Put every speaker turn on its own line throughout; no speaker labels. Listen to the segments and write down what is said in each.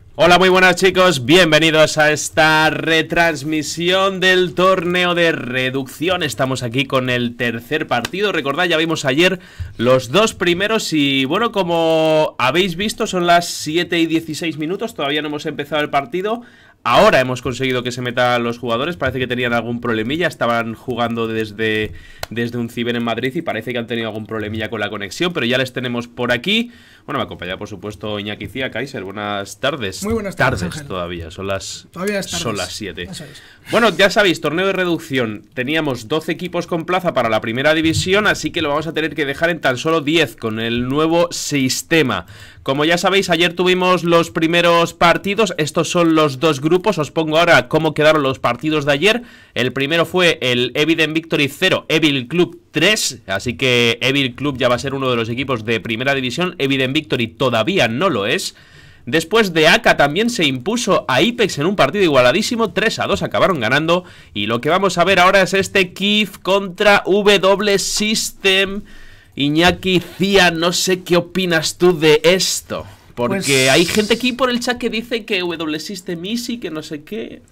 Hola, muy buenas chicos, bienvenidos a esta retransmisión del torneo de reducción. Estamos aquí con el tercer partido. Recordad, ya vimos ayer los dos primeros y bueno, como habéis visto son las 7:16, todavía no hemos empezado el partido. Ahora hemos conseguido que se metan los jugadores. Parece que tenían algún problemilla. Estaban jugando desde un ciber en Madrid y parece que han tenido algún problemilla con la conexión, pero ya les tenemos por aquí. Bueno, me acompaña por supuesto Iñaki Cía. Kaiser, buenas tardes.
Muy buenas tardes,
tardes
Ángel.
Todavía, son las 7.
Eso es.
Bueno, ya sabéis, torneo de reducción. Teníamos 12 equipos con plaza para la primera división, así que lo vamos a tener que dejar en tan solo 10 con el nuevo sistema. Como ya sabéis, ayer tuvimos los primeros partidos. Estos son los dos grupos. Os pongo ahora cómo quedaron los partidos de ayer. El primero fue el Evident Victory 0, Evil Club 3. Así que Evil Club ya va a ser uno de los equipos de primera división. Evident Victory todavía no lo es. Después de AK también se impuso a Ipex en un partido igualadísimo, 3-2 acabaron ganando. Y lo que vamos a ver ahora es este KIF contra W System. Iñaki Cía, no sé qué opinas tú de esto, porque pues hay gente aquí por el chat que dice que W System Easy, que no sé qué.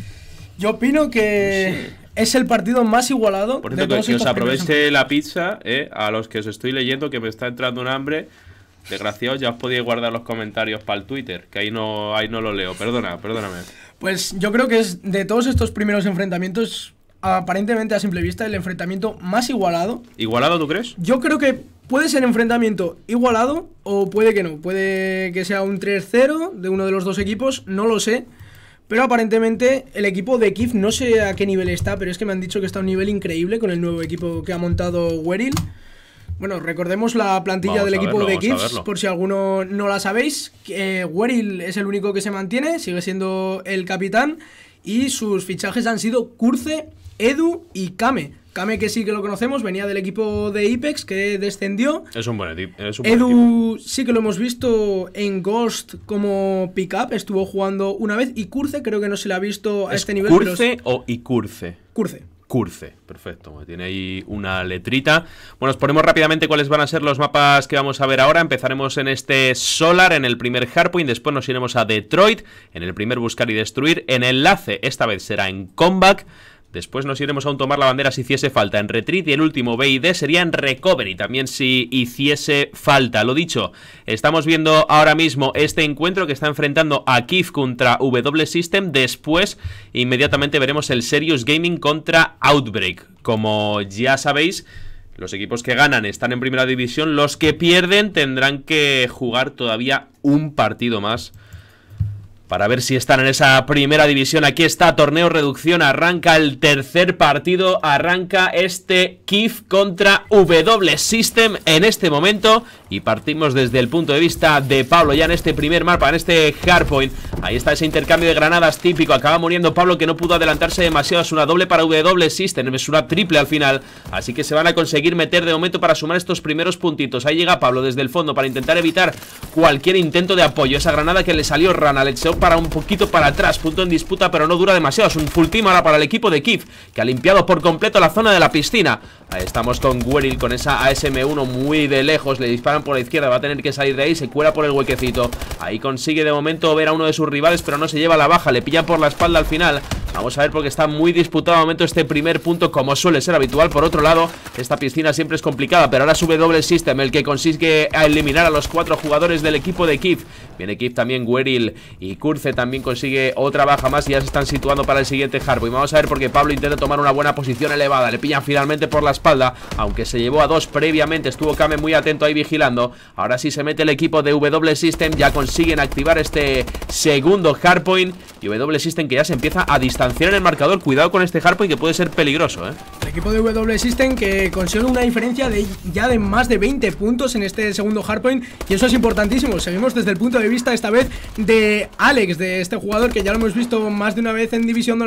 Yo opino que es el partido más igualado.
Por cierto, que os aproveche la pizza, a los que os estoy leyendo, que me está entrando un hambre. Desgraciados, ya os podéis guardar los comentarios para el Twitter, que ahí no lo leo. Perdóname.
Pues yo creo que es de todos estos primeros enfrentamientos, aparentemente a simple vista, el enfrentamiento más igualado.
¿Igualado tú crees?
Yo creo que puede ser enfrentamiento igualado o puede que no. Puede que sea un 3-0 de uno de los dos equipos, no lo sé. Pero aparentemente el equipo de KIF, no sé a qué nivel está, pero es que me han dicho que está a un nivel increíble con el nuevo equipo que ha montado Weril. Bueno, recordemos la plantilla del equipo de KIF, por si alguno no la sabéis. Weril es el único que se mantiene, sigue siendo el capitán. Y sus fichajes han sido Curce, Edu y Kame. Kame, que sí que lo conocemos, venía del equipo de Ipex, que descendió.
Es un buen equipo.
Edu sí que lo hemos visto en Ghost como pick-up, estuvo jugando una vez. Y Curce creo que no se le ha visto a este nivel.
¿Curce o Icurce?
Curce,
perfecto, tiene ahí una letrita. Bueno, os ponemos rápidamente cuáles van a ser los mapas que vamos a ver ahora. Empezaremos en este Solar, en el primer Hardpoint. Después nos iremos a Detroit, en el primer Buscar y Destruir. En Enlace, esta vez será en Comeback. Después nos iremos a un Tomar la Bandera si hiciese falta en Retreat. Y el último B y D sería en Recovery, también si hiciese falta. Lo dicho, estamos viendo ahora mismo este encuentro que está enfrentando a KIF contra W System. Después, inmediatamente veremos el Serious Gaming contra Outbreak. Como ya sabéis, los equipos que ganan están en primera división. Los que pierden tendrán que jugar todavía un partido más para ver si están en esa primera división. Aquí está, torneo reducción, arranca el tercer partido, arranca este KIF contra W System en este momento. Y partimos desde el punto de vista de Pablo ya en este primer mapa, en este Hardpoint. Ahí está ese intercambio de granadas típico, acaba muriendo Pablo, que no pudo adelantarse demasiado. Es una doble para W System, es una triple al final. Así que se van a conseguir meter de momento para sumar estos primeros puntitos. Ahí llega Pablo desde el fondo para intentar evitar cualquier intento de apoyo. Esa granada que le salió rana, le echó para un poquito para atrás, punto en disputa, pero no dura demasiado. Es un full team ahora para el equipo de KIF, que ha limpiado por completo la zona de la piscina. Ahí estamos con Weril, con esa ASM-1 muy de lejos, le disparan por la izquierda, va a tener que salir de ahí, se cuela por el huequecito. Ahí consigue de momento ver a uno de sus rivales, pero no se lleva la baja, le pillan por la espalda al final. Vamos a ver, porque está muy disputado de momento este primer punto, como suele ser habitual. Por otro lado, esta piscina siempre es complicada, pero ahora sube W System, el que consigue eliminar a los 4 jugadores del equipo de KIF. Viene KIF también, Weril y Curce también consigue otra baja más y ya se están situando para el siguiente Hardpoint. Vamos a ver, porque Pablo intenta tomar una buena posición elevada, le pillan finalmente por la espalda, aunque se llevó a 2 previamente. Estuvo Kame muy atento ahí vigilando. Ahora sí se mete el equipo de W System, ya consiguen activar este segundo Hardpoint. Y W System, que ya se empieza a distanciar en el marcador. Cuidado con este Hardpoint, que puede ser peligroso,
El equipo de W System, que consigue una diferencia ya de más de 20 puntos en este segundo Hardpoint, y eso es importantísimo. Seguimos desde el punto de vista esta vez de Alex, de este jugador que ya lo hemos visto más de una vez en División de Honor.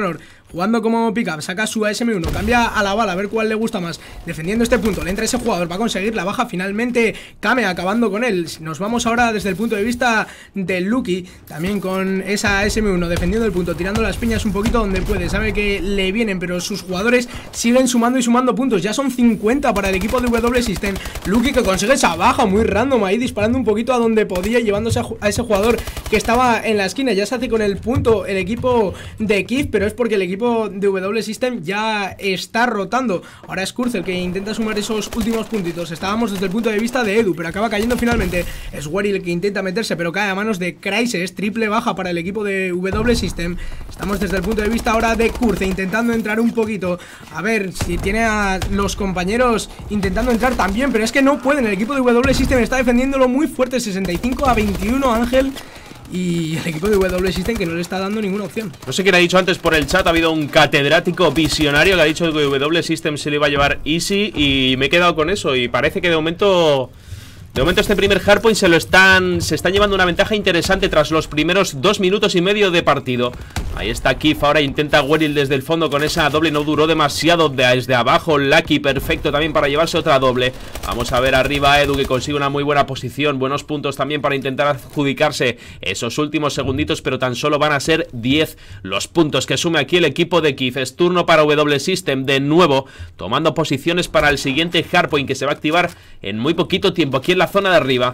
jugando como pick-up, saca su ASM1, cambia a la bala, a ver cuál le gusta más, defendiendo este punto, le entra ese jugador, va a conseguir la baja finalmente Kame, acabando con él. Nos vamos ahora desde el punto de vista del Lucky, también con esa ASM1, defendiendo el punto, tirando las piñas un poquito donde puede, sabe que le vienen, pero sus jugadores siguen sumando y sumando puntos, ya son 50 para el equipo de W System. Lucky que consigue esa baja muy random ahí, disparando un poquito a donde podía, llevándose a ese jugador que estaba en la esquina. Ya se hace con el punto el equipo de Kif, pero es porque el equipo de W System ya está rotando. Ahora es Kurz el que intenta sumar esos últimos puntitos. Estábamos desde el punto de vista de Edu, pero acaba cayendo finalmente. Es Weryl el que intenta meterse, pero cae a manos de Crysis. Triple baja para el equipo de W System. Estamos desde el punto de vista ahora de Kurz, intentando entrar un poquito, a ver si tiene a los compañeros intentando entrar también, pero es que no pueden. El equipo de W System está defendiéndolo muy fuerte, 65-21 Ángel. Y el equipo de W System que no le está dando ninguna opción.
No sé quién ha dicho antes por el chat, ha habido un catedrático visionario que ha dicho que W System se le iba a llevar easy, y me he quedado con eso. Y parece que de momento este primer hardpoint se están llevando una ventaja interesante tras los primeros 2 minutos y medio de partido. Ahí está Kif, ahora intenta Weryl desde el fondo con esa doble, no duró demasiado desde abajo. Lucky, perfecto también para llevarse otra doble. Vamos a ver arriba a Edu, que consigue una muy buena posición, buenos puntos también para intentar adjudicarse esos últimos segunditos, pero tan solo van a ser 10 los puntos que sume aquí el equipo de Kif. Es turno para W System de nuevo, tomando posiciones para el siguiente hardpoint que se va a activar en muy poquito tiempo aquí en la zona de arriba.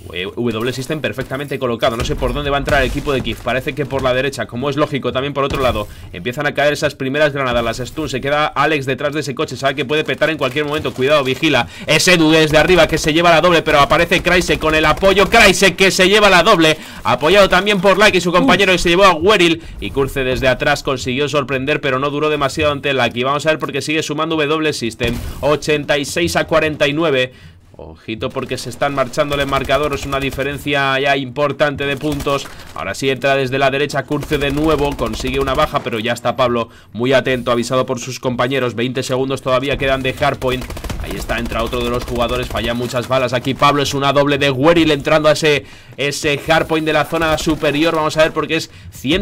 W System perfectamente colocado, no sé por dónde va a entrar el equipo de Kif, parece que por la derecha, como es lógico. También por otro lado, empiezan a caer esas primeras granadas, las stun, se queda Alex detrás de ese coche, sabe que puede petar en cualquier momento, cuidado, vigila. Es Edu desde arriba que se lleva la doble, pero aparece Crysis con el apoyo, Crysis que se lleva la doble, apoyado también por Lucky, su compañero, y se llevó a Weryl. Y Kurze desde atrás consiguió sorprender, pero no duró demasiado ante Lucky. Vamos a ver porque sigue sumando W System, 86-49. Ojito porque se están marchando el marcador, es una diferencia ya importante de puntos. Ahora sí entra desde la derecha Kurze de nuevo, consigue una baja, pero ya está Pablo muy atento, avisado por sus compañeros. 20 segundos todavía quedan de hardpoint. Ahí está, entra otro de los jugadores, falla muchas balas aquí Pablo, es una doble de Weryl entrando a ese hardpoint de la zona superior. Vamos a ver porque es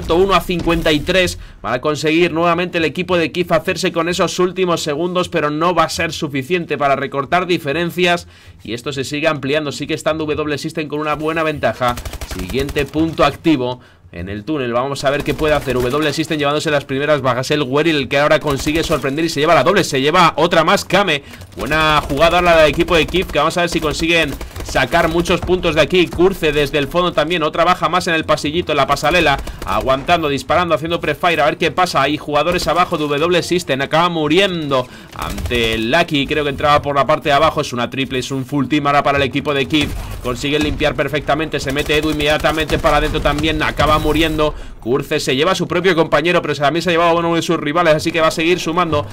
101-53. Van a conseguir nuevamente el equipo de Kif hacerse con esos últimos segundos, pero no va a ser suficiente para recortar diferencias. Y esto se sigue ampliando, sigue estando W System con una buena ventaja. Siguiente punto activo en el túnel, vamos a ver qué puede hacer W System llevándose las primeras bajas. El Weryl, el que ahora consigue sorprender y se lleva la doble, se lleva otra más Kame. Buena jugada la del equipo de Kif, que vamos a ver si consiguen sacar muchos puntos de aquí. Kurze desde el fondo también, otra baja más en el pasillito, en la pasarela, aguantando, disparando, haciendo prefire, a ver qué pasa. Hay jugadores abajo de W System, acaba muriendo ante Lucky, creo que entraba por la parte de abajo. Es una triple, es un full team ahora para el equipo de Kif. Consiguen limpiar perfectamente, se mete Edu inmediatamente para adentro también, acaba muriendo. Kurze se lleva a su propio compañero, pero también se ha llevado a uno de sus rivales, así que va a seguir sumando.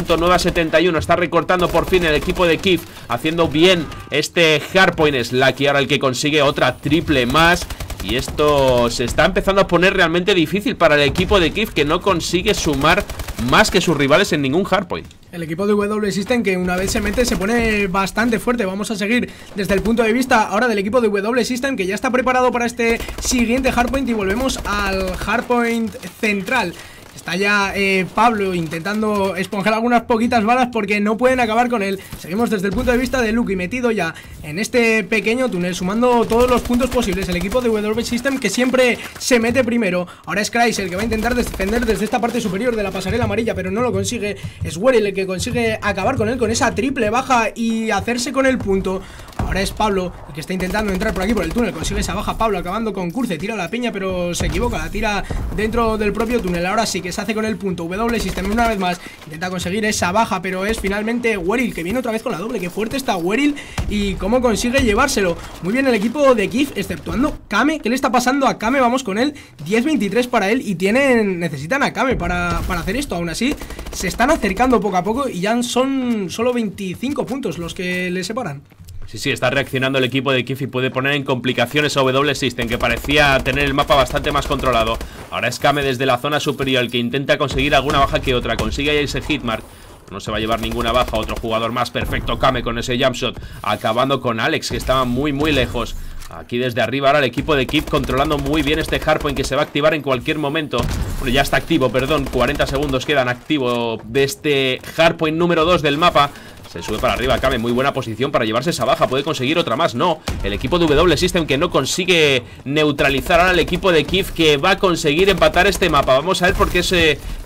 109-71, está recortando por fin el equipo de Kif, haciendo bien este hardpoint. Es Lucky ahora el que consigue otra triple más. Y esto se está empezando a poner realmente difícil para el equipo de Kif, que no consigue sumar más que sus rivales en ningún hardpoint.
El equipo de W System que una vez se mete se pone bastante fuerte. Vamos a seguir desde el punto de vista ahora del equipo de W System, que ya está preparado para este siguiente hardpoint. Y volvemos al hardpoint central. Está ya Pablo intentando esponjar algunas poquitas balas porque no pueden acabar con él. Seguimos desde el punto de vista de Lucky, metido ya en este pequeño túnel, sumando todos los puntos posibles. El equipo de W System que siempre se mete primero. Ahora es Crysis el que va a intentar defender desde esta parte superior de la pasarela amarilla, pero no lo consigue. Es Weryl el que consigue acabar con él con esa triple baja y hacerse con el punto. Ahora es Pablo el que está intentando entrar por aquí por el túnel. Consigue esa baja Pablo, acabando con Kurze. Tira la piña pero se equivoca, la tira dentro del propio túnel. Ahora sí que se hace con el punto. W System una vez más intenta conseguir esa baja, pero es finalmente Weryl que viene otra vez con la doble. Qué fuerte está Weryl y cómo consigue llevárselo. Muy bien el equipo de Kif, exceptuando Kame. ¿Qué le está pasando a Kame? Vamos con él, 10-23 para él. Y necesitan a Kame para hacer esto. Aún así se están acercando poco a poco y ya son solo 25 puntos los que le separan.
Sí, está reaccionando el equipo de Kif y puede poner en complicaciones a W System, que parecía tener el mapa bastante más controlado. Ahora es Kame desde la zona superior el que intenta conseguir alguna baja que otra. Consigue ahí ese hitmark. No se va a llevar ninguna baja, otro jugador más. Perfecto Kame con ese jumpshot, acabando con Alex, que estaba muy lejos. Aquí desde arriba ahora el equipo de Kif controlando muy bien este hardpoint que se va a activar en cualquier momento. Bueno, ya está activo, perdón, 40 segundos quedan activo de este hardpoint número 2 del mapa. Se sube para arriba, cabe en muy buena posición para llevarse esa baja. Puede conseguir otra más, no. El equipo de W System que no consigue neutralizar ahora al equipo de Kif, que va a conseguir empatar este mapa. Vamos a ver por qué es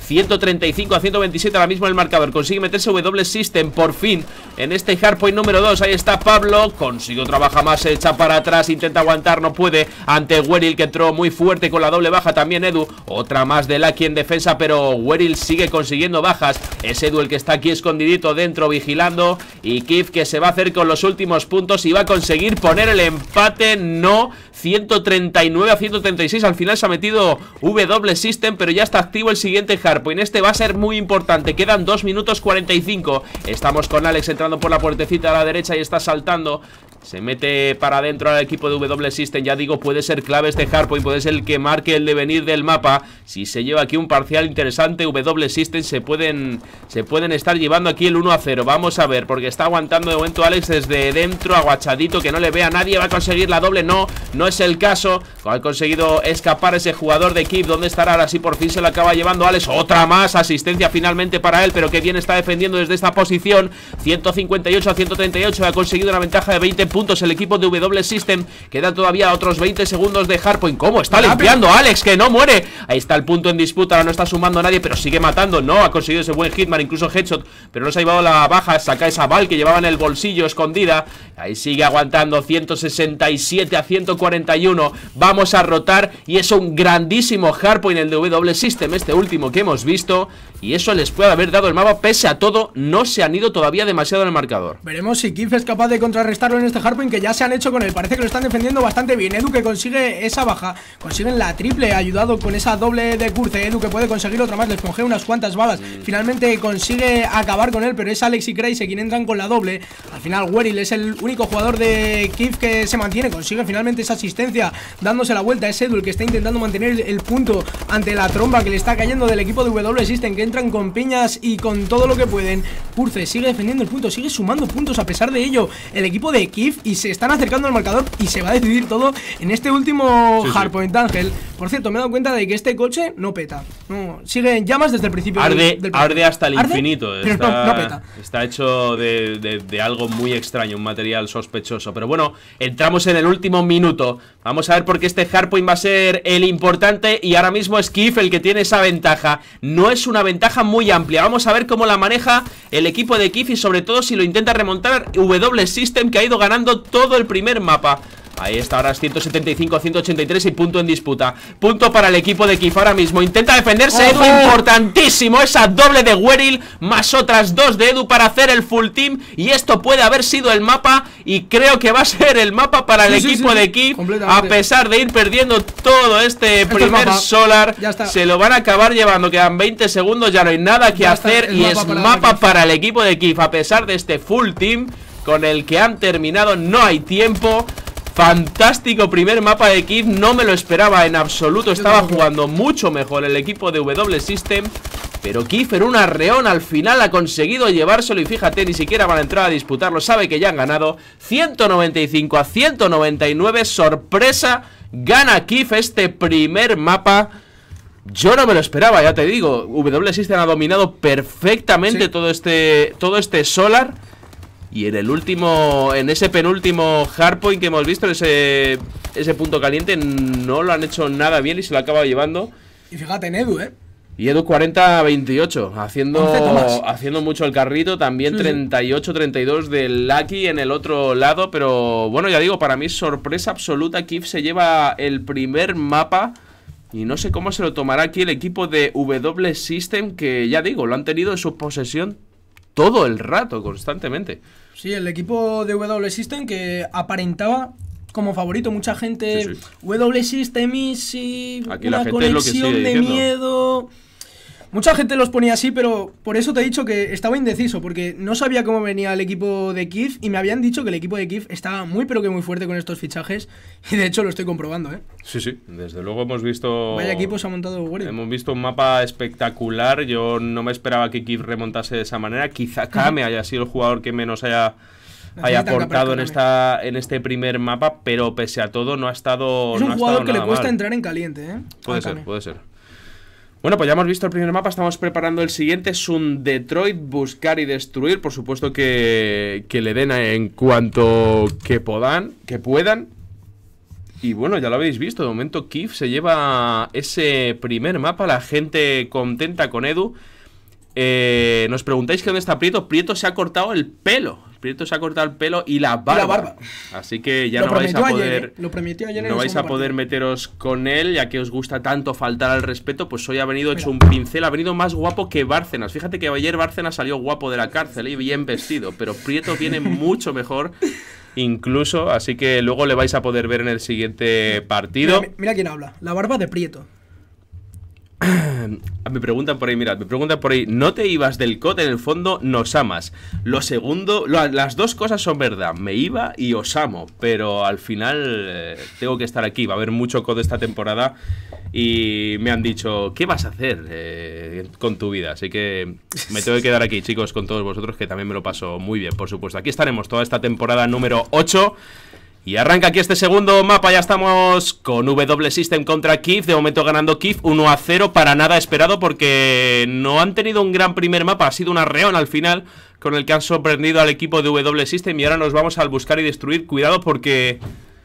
135 a 127 ahora mismo el marcador. Consigue meterse W System por fin en este hardpoint número 2. Ahí está Pablo, consigue otra baja más, se echa para atrás, intenta aguantar, no puede ante Weril, que entró muy fuerte con la doble baja. También Edu, otra más de Lucky en defensa, pero Weril sigue consiguiendo bajas. Es Edu el que está aquí escondidito dentro vigilando. Y Kif que se va a hacer con los últimos puntos y va a conseguir poner el empate. No, 139 a 136. Al final se ha metido W System, pero ya está activo el siguiente hardpoint. Este va a ser muy importante. Quedan 2 minutos 45. Estamos con Alex entrando por la puertecita a la derecha y está saltando. Se mete para adentro al equipo de W System. Ya digo, puede ser clave este hardpoint, puede ser el que marque el devenir del mapa. Si se lleva aquí un parcial interesante, W System se pueden estar llevando aquí el 1-0. Vamos a ver, porque está aguantando de momento Alex desde dentro, agachadito, que no le vea a nadie. Va a conseguir la doble, no es el caso. Ha conseguido escapar ese jugador de Kif. ¿Dónde estará? Ahora sí, por fin se la acaba llevando Alex. Otra más, asistencia finalmente para él, pero que bien está defendiendo desde esta posición. 158 a 138, ha conseguido una ventaja de 20 puntos el equipo de W System. Quedan todavía otros 20 segundos de hardpoint. ¿Cómo está limpiando Alex? Que no muere. Ahí está el punto en disputa. Ahora no está sumando a nadie, pero sigue matando. No, ha conseguido ese buen hitman, incluso headshot, pero no se ha llevado la baja. Saca esa bal que llevaba en el bolsillo escondida. Ahí sigue aguantando. 167 a 141. Vamos a rotar. Y es un grandísimo hardpoint el de W System, este último que hemos visto. Y eso les puede haber dado el mapa. Pese a todo, no se han ido todavía demasiado en el marcador.
Veremos si Kif es capaz de contrarrestarlo en este hardpoint, que ya se han hecho con él. Parece que lo están defendiendo bastante bien. Edu que consigue esa baja, consiguen la triple, ayudado con esa doble de Curce. Edu que puede conseguir otra más, les ponge unas cuantas balas. Finalmente consigue acabar con él, pero es Alex y Crazy quien entran con la doble. Al final Weril es el único jugador de Kif que se mantiene, consigue finalmente esa asistencia dándose la vuelta. Es Edu el que está intentando mantener el punto ante la tromba que le está cayendo del equipo de W System, que entran con piñas y con todo lo que pueden. Curce sigue defendiendo el punto, sigue sumando puntos a pesar de ello el equipo de Kif, y se están acercando al marcador y se va a decidir todo en este último hardpoint, Ángel. Por cierto, me he dado cuenta de que este coche no peta, no, sigue en llamas desde el principio.
Arde hasta el infinito.
Pero no peta.
Está hecho de algo muy extraño, un material sospechoso. Pero bueno, entramos en el último minuto. Vamos a ver por qué este hardpoint va a ser el importante. Y ahora mismo es Kif el que tiene esa ventaja. No es una ventaja muy amplia. Vamos a ver cómo la maneja el equipo de Kif, y sobre todo si lo intenta remontar W System, que ha ido ganando todo el primer mapa. Ahí está, ahora es 175 a 183 y punto en disputa. Punto para el equipo de Kif ahora mismo. Intenta defenderse Edu, importantísimo. Esa doble de Weril, más otras dos de Edu para hacer el full team. Y esto puede haber sido el mapa, y creo que va a ser el mapa para el equipo de Kif. A pesar de ir perdiendo todo este primer solar, se lo van a acabar llevando. Quedan 20 segundos, ya no hay nada que hacer. Y es mapa para el equipo de Kif. A pesar de este full team con el que han terminado, no hay tiempo. Fantástico primer mapa de Kif, no me lo esperaba en absoluto. Estaba jugando mucho mejor el equipo de W System, pero Kif en un arreón al final ha conseguido llevárselo. Y fíjate, ni siquiera van a entrar a disputarlo, sabe que ya han ganado. 195 a 199, sorpresa, gana Kif este primer mapa. Yo no me lo esperaba, ya te digo. W System ha dominado perfectamente todo este solar. Y en ese penúltimo hardpoint que hemos visto, ese punto caliente, no lo han hecho nada bien y se lo acaba llevando.
Y fíjate en Edu,
Y Edu 40-28, haciendo mucho el carrito. También 38-32 del Lucky en el otro lado. Pero bueno, ya digo, para mí sorpresa absoluta. Kif se lleva el primer mapa. Y no sé cómo se lo tomará aquí el equipo de W System, que ya digo, lo han tenido en su posesión todo el rato, constantemente.
Sí, el equipo de W System que aparentaba como favorito. Mucha gente, W System y
aquí
una conexión de miedo. Mucha gente los ponía así, pero por eso te he dicho que estaba indeciso, porque no sabía cómo venía el equipo de Kif, y me habían dicho que el equipo de Kif estaba muy pero que muy fuerte con estos fichajes, y de hecho lo estoy comprobando,
Sí, desde luego hemos visto...
Vaya equipo se ha montado Weril.
Hemos visto un mapa espectacular. Yo no me esperaba que Kif remontase de esa manera. Quizá Kame haya sido el jugador que menos haya haya aportado en este primer mapa, pero pese a todo no ha estado.
Es un jugador que le cuesta
mal.
Entrar en caliente, ¿eh?
Puede ser, puede ser. Bueno, pues ya hemos visto el primer mapa, estamos preparando el siguiente. Es un Detroit, buscar y destruir. Por supuesto que le den en cuanto que puedan. Y bueno, ya lo habéis visto, de momento Kif se lleva ese primer mapa, la gente contenta con Edu. Nos preguntáis que dónde está Prieto. Prieto se ha cortado el pelo. Prieto se ha cortado el pelo y la barba. Así que ya no vais a poder.
Lo prometió ayer
no vais a poder meteros con él, ya que os gusta tanto faltar al respeto. Pues hoy ha venido hecho un pincel, ha venido más guapo que Bárcenas. Fíjate que ayer Bárcenas salió guapo de la cárcel y bien vestido, pero Prieto viene mucho mejor. Incluso, así que luego le vais a poder ver en el siguiente partido.
Mira quién habla, la barba de Prieto.
Me preguntan por ahí, mirad, no te ibas del COD, en el fondo nos amas. Lo segundo, las dos cosas son verdad, me iba y os amo, pero al final tengo que estar aquí, va a haber mucho COD esta temporada y me han dicho, ¿qué vas a hacer con tu vida? Así que me tengo que quedar aquí, chicos, con todos vosotros, que también me lo paso muy bien, por supuesto. Aquí estaremos toda esta temporada número 8. Y arranca aquí este segundo mapa, ya estamos con W System contra Kif, de momento ganando Kif 1-0, para nada esperado porque no han tenido un gran primer mapa, ha sido un arreón al final con el que han sorprendido al equipo de W System y ahora nos vamos al buscar y destruir, cuidado porque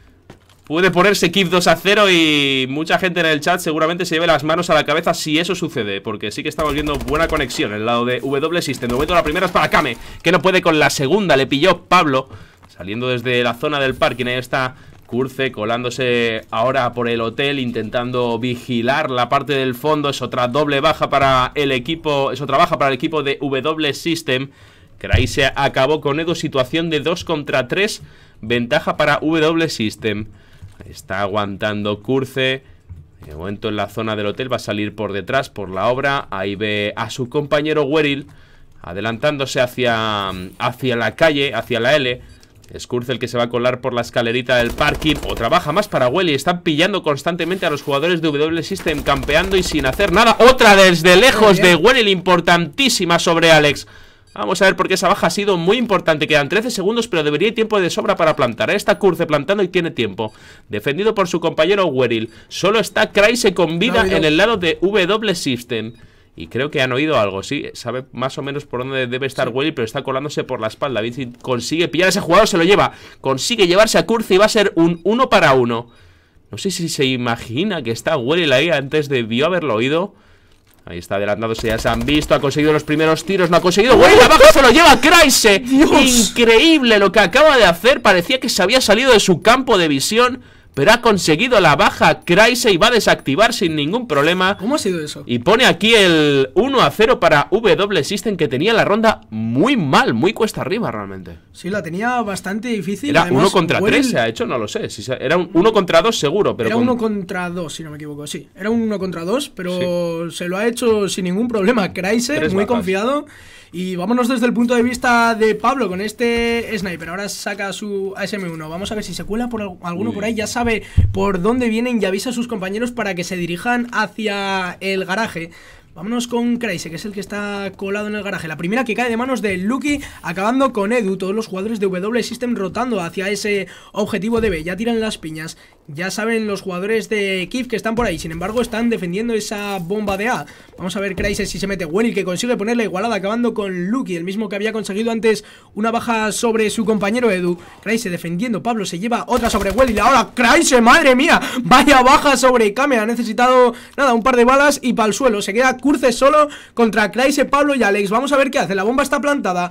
puede ponerse Kif 2-0 y mucha gente en el chat seguramente se lleve las manos a la cabeza si eso sucede, porque sí que estamos viendo buena conexión en el lado de W System. De momento la primera es para Kame, que no puede con la segunda, le pilló Pablo. Saliendo desde la zona del parking, ahí está Curce colándose ahora por el hotel, intentando vigilar la parte del fondo. Es otra doble baja para el equipo, es otra baja para el equipo de W System. Que ahí se acabó con Edu, situación de 2 contra 3, ventaja para W System. Está aguantando Curce. De momento en la zona del hotel va a salir por detrás, por la obra. Ahí ve a su compañero Weril adelantándose hacia la calle, hacia la L. Es Kurz el que se va a colar por la escalerita del parking. Otra baja más para Welly. Están pillando constantemente a los jugadores de W System, campeando y sin hacer nada. Otra desde lejos de Welly, importantísima sobre Alex. Vamos a ver porque esa baja ha sido muy importante. Quedan 13 segundos, pero debería ir tiempo de sobra para plantar. Ahí está Kurz plantando y tiene tiempo. Defendido por su compañero Weril. Solo está Kreise con vida en el lado de W System. Y creo que han oído algo, sí, sabe más o menos por dónde debe estar Welly, pero está colándose por la espalda. Vincent consigue pillar a ese jugador, se lo lleva. Consigue llevarse a Kurz y va a ser un 1 para 1. No sé si se imagina que está Welly ahí, antes debió haberlo oído. Ahí está adelantándose, ya se han visto, ha conseguido los primeros tiros, no ha conseguido. Welly abajo, se lo lleva Kreise. Increíble lo que acaba de hacer, parecía que se había salido de su campo de visión. Pero ha conseguido la baja Kreise y va a desactivar sin ningún problema.
¿Cómo ha sido eso?
Y pone aquí el 1-0 para W System, que tenía la ronda muy mal, muy cuesta arriba realmente.
Sí, la tenía bastante difícil.
Era 1 contra 3, se ha hecho, no lo sé. Era un 1 contra 2 seguro. Pero
era 1 contra 2, si no me equivoco, sí. Era un 1 contra 2, pero sí, se lo ha hecho sin ningún problema. Kreise, muy confiado. Y vámonos desde el punto de vista de Pablo con este sniper. Ahora saca su ASM1. Vamos a ver si se cuela por alguno por ahí. Ya sabe por dónde vienen y avisa a sus compañeros para que se dirijan hacia el garaje. Vámonos con Kreise, que es el que está colado en el garaje. La primera que cae de manos de Lucky, acabando con Edu. Todos los jugadores de W System rotando hacia ese objetivo de B. Ya tiran las piñas. Ya saben los jugadores de Kif que están por ahí. Sin embargo, están defendiendo esa bomba de A. Vamos a ver Kreise si se mete. Welly, que consigue poner la igualada, acabando con Lucky, el mismo que había conseguido antes una baja sobre su compañero Edu. Kreise defendiendo. Pablo se lleva otra sobre Welly. Ahora Kreise, madre mía, vaya baja sobre Kame. Ha necesitado, nada, un par de balas y para el suelo. Se queda Kurz solo contra Kreise, Pablo y Alex. Vamos a ver qué hace. La bomba está plantada.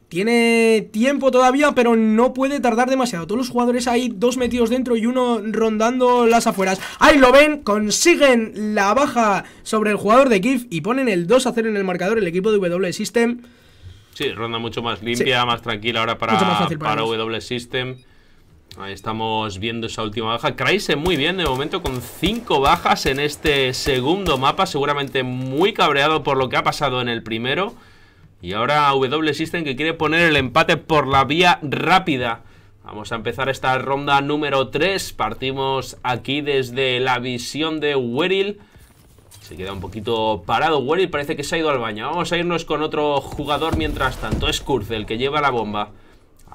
Tiene tiempo todavía, pero no puede tardar demasiado. Todos los jugadores ahí, 2 metidos dentro y uno rondando las afueras. Ahí lo ven, consiguen la baja sobre el jugador de Kif y ponen el 2-0 en el marcador el equipo de W System.
Sí, ronda mucho más limpia, más tranquila ahora para W System. Ahí estamos viendo esa última baja. Kreise muy bien de momento con 5 bajas en este segundo mapa. Seguramente muy cabreado por lo que ha pasado en el primero. Y ahora W System que quiere poner el empate por la vía rápida. Vamos a empezar esta ronda número 3. Partimos aquí desde la visión de Weril. Se queda un poquito parado Weril, parece que se ha ido al baño. Vamos a irnos con otro jugador mientras tanto. Es Kurz el que lleva la bomba.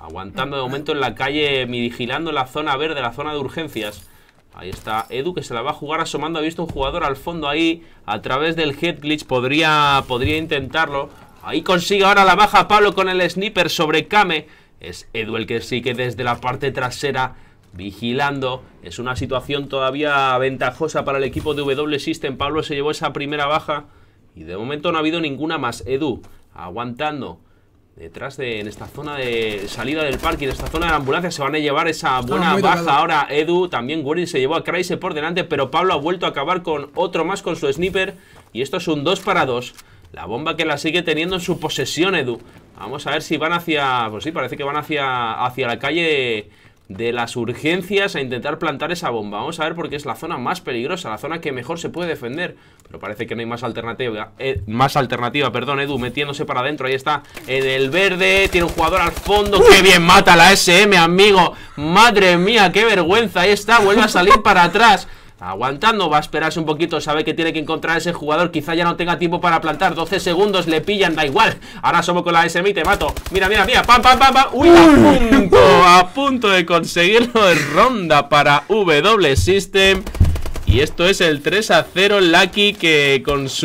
Aguantando de momento en la calle, vigilando la zona verde, la zona de urgencias. Ahí está Edu, que se la va a jugar asomando. Ha visto un jugador al fondo ahí, a través del head glitch. Podría intentarlo. Ahí consigue ahora la baja Pablo con el sniper sobre Kame. Es Edu el que sigue desde la parte trasera, vigilando. Es una situación todavía ventajosa para el equipo de W System. Pablo se llevó esa primera baja y de momento no ha habido ninguna más. Edu aguantando detrás en esta zona de salida del parking, en esta zona de la ambulancia. Se van a llevar esa buena baja ahora Edu. También Guerril se llevó a Crazy por delante, pero Pablo ha vuelto a acabar con otro más con su sniper. Y esto es un 2 para 2. La bomba que la sigue teniendo en su posesión Edu. Vamos a ver si van hacia... Pues sí, parece que van hacia la calle de las urgencias a intentar plantar esa bomba. Vamos a ver, porque es la zona más peligrosa, la zona que mejor se puede defender. Pero parece que no hay más alternativa. Perdón, Edu metiéndose para adentro. Ahí está, en el verde. Tiene un jugador al fondo. ¡Qué bien mata la SM, amigo! ¡Madre mía, qué vergüenza! Ahí está, vuelve a salir para atrás. Aguantando, va a esperarse un poquito. Sabe que tiene que encontrar a ese jugador. Quizá ya no tenga tiempo para plantar. 12 segundos, le pillan, da igual. Ahora somos con la SM y te mato. Mira, mira, mira, pam, pam, pam, pam. Uy, a punto de conseguirlo. Es ronda para W System. Y esto es el 3-0. Lucky, que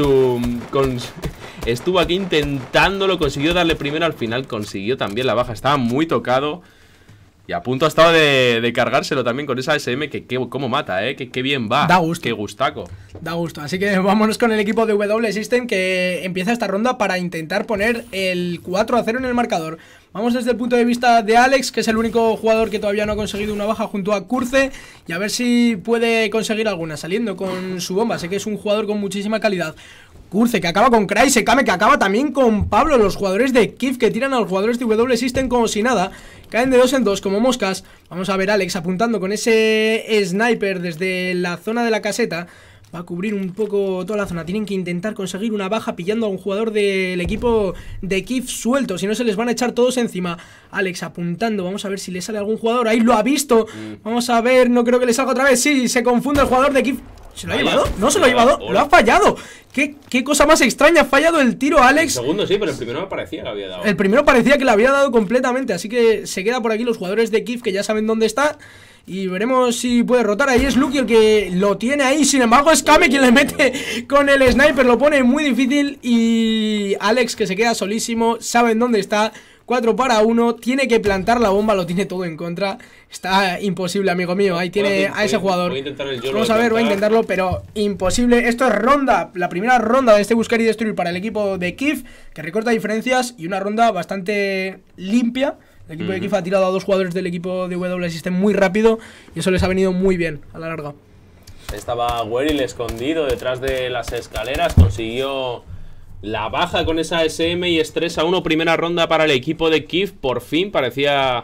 estuvo aquí intentándolo. Consiguió darle primero, al final consiguió también la baja. Estaba muy tocado. Y a punto ha estado de cargárselo también con esa SM, que cómo mata, que bien va.
Da gusto.
Qué gustaco.
Da gusto. Así que vámonos con el equipo de W System, que empieza esta ronda para intentar poner el 4-0 en el marcador. Vamos desde el punto de vista de Alex, que es el único jugador que todavía no ha conseguido una baja junto a Curce. Y a ver si puede conseguir alguna saliendo con su bomba. Sé que es un jugador con muchísima calidad. Curce, que acaba con Crazy, Kame, que acaba también con Pablo. Los jugadores de Kif, que tiran a los jugadores de W System como si nada. Caen de 2 en 2 como moscas. Vamos a ver a Alex apuntando con ese sniper desde la zona de la caseta. Va a cubrir un poco toda la zona. Tienen que intentar conseguir una baja pillando a un jugador del equipo de Kif suelto. Si no, se les van a echar todos encima. Alex apuntando. Vamos a ver si le sale algún jugador. Ahí lo ha visto. Vamos a ver. No creo que le salga otra vez. Sí, se confunde el jugador de Kif. ¿Se lo ha llevado? No se lo ha llevado. Lo ha fallado. ¿Qué cosa más extraña? Ha fallado el tiro, Alex.
El segundo sí, pero el primero me parecía que había dado.
El primero parecía que le había dado completamente. Así que se queda por aquí los jugadores de Kif, que ya saben dónde está. Y veremos si puede rotar. Ahí es Lucky el que lo tiene ahí. Sin embargo es Kame quien le mete con el sniper. Lo pone muy difícil. Y Alex, que se queda solísimo. Saben dónde está. 4 para 1. Tiene que plantar la bomba. Lo tiene todo en contra. Está imposible, amigo mío. Ahí tiene a ese jugador. Vamos a ver, voy a intentarlo, pero imposible. Esto es ronda. La primera ronda de este buscar y destruir para el equipo de Kif, que recorta diferencias. Y una ronda bastante limpia. El equipo de Kif ha tirado a 2 jugadores del equipo de W System muy rápido. Y eso les ha venido muy bien a la larga.
Estaba Guerril escondido detrás de las escaleras. Consiguió la baja con esa SM y es 3-1. Primera ronda para el equipo de Kif. Por fin parecía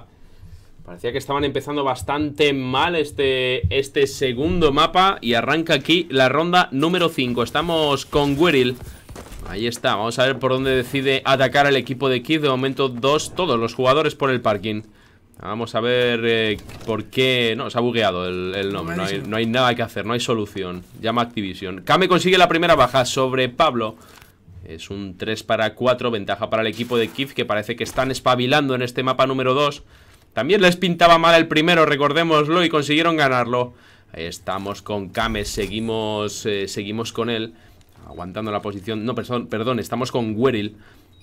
que estaban empezando bastante mal este segundo mapa. Y arranca aquí la ronda número 5. Estamos con Guerril. Ahí está, vamos a ver por dónde decide atacar el equipo de Kif. De momento todos los jugadores por el parking. Vamos a ver por qué... No, se ha bugueado el nombre. No hay nada que hacer, no hay solución. Llama Activision. Kame consigue la primera baja sobre Pablo. Es un 3 para 4, ventaja para el equipo de Kif, que parece que están espabilando en este mapa número 2. También les pintaba mal el primero, recordémoslo, y consiguieron ganarlo. Ahí estamos con Kame, seguimos con él, aguantando la posición. No, perdón, estamos con Guerril.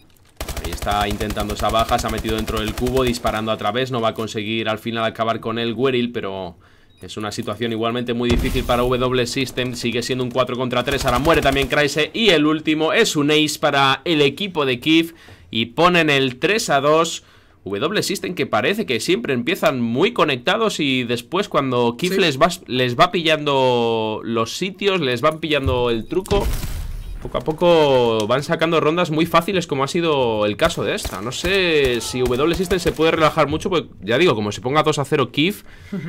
Ahí está intentando esa baja, se ha metido dentro del cubo, disparando a través. No va a conseguir al final acabar con él Guerril, pero es una situación igualmente muy difícil para W System. Sigue siendo un 4 contra 3. Ahora muere también Crazy. Y el último es un ace para el equipo de Kif. Y ponen el 3-2. W System, que parece que siempre empiezan muy conectados. Y después cuando Kif les va pillando los sitios, les van pillando el truco, poco a poco van sacando rondas muy fáciles, como ha sido el caso de esta. No sé si W System se puede relajar mucho, pues ya digo, como se ponga 2-0 Kif,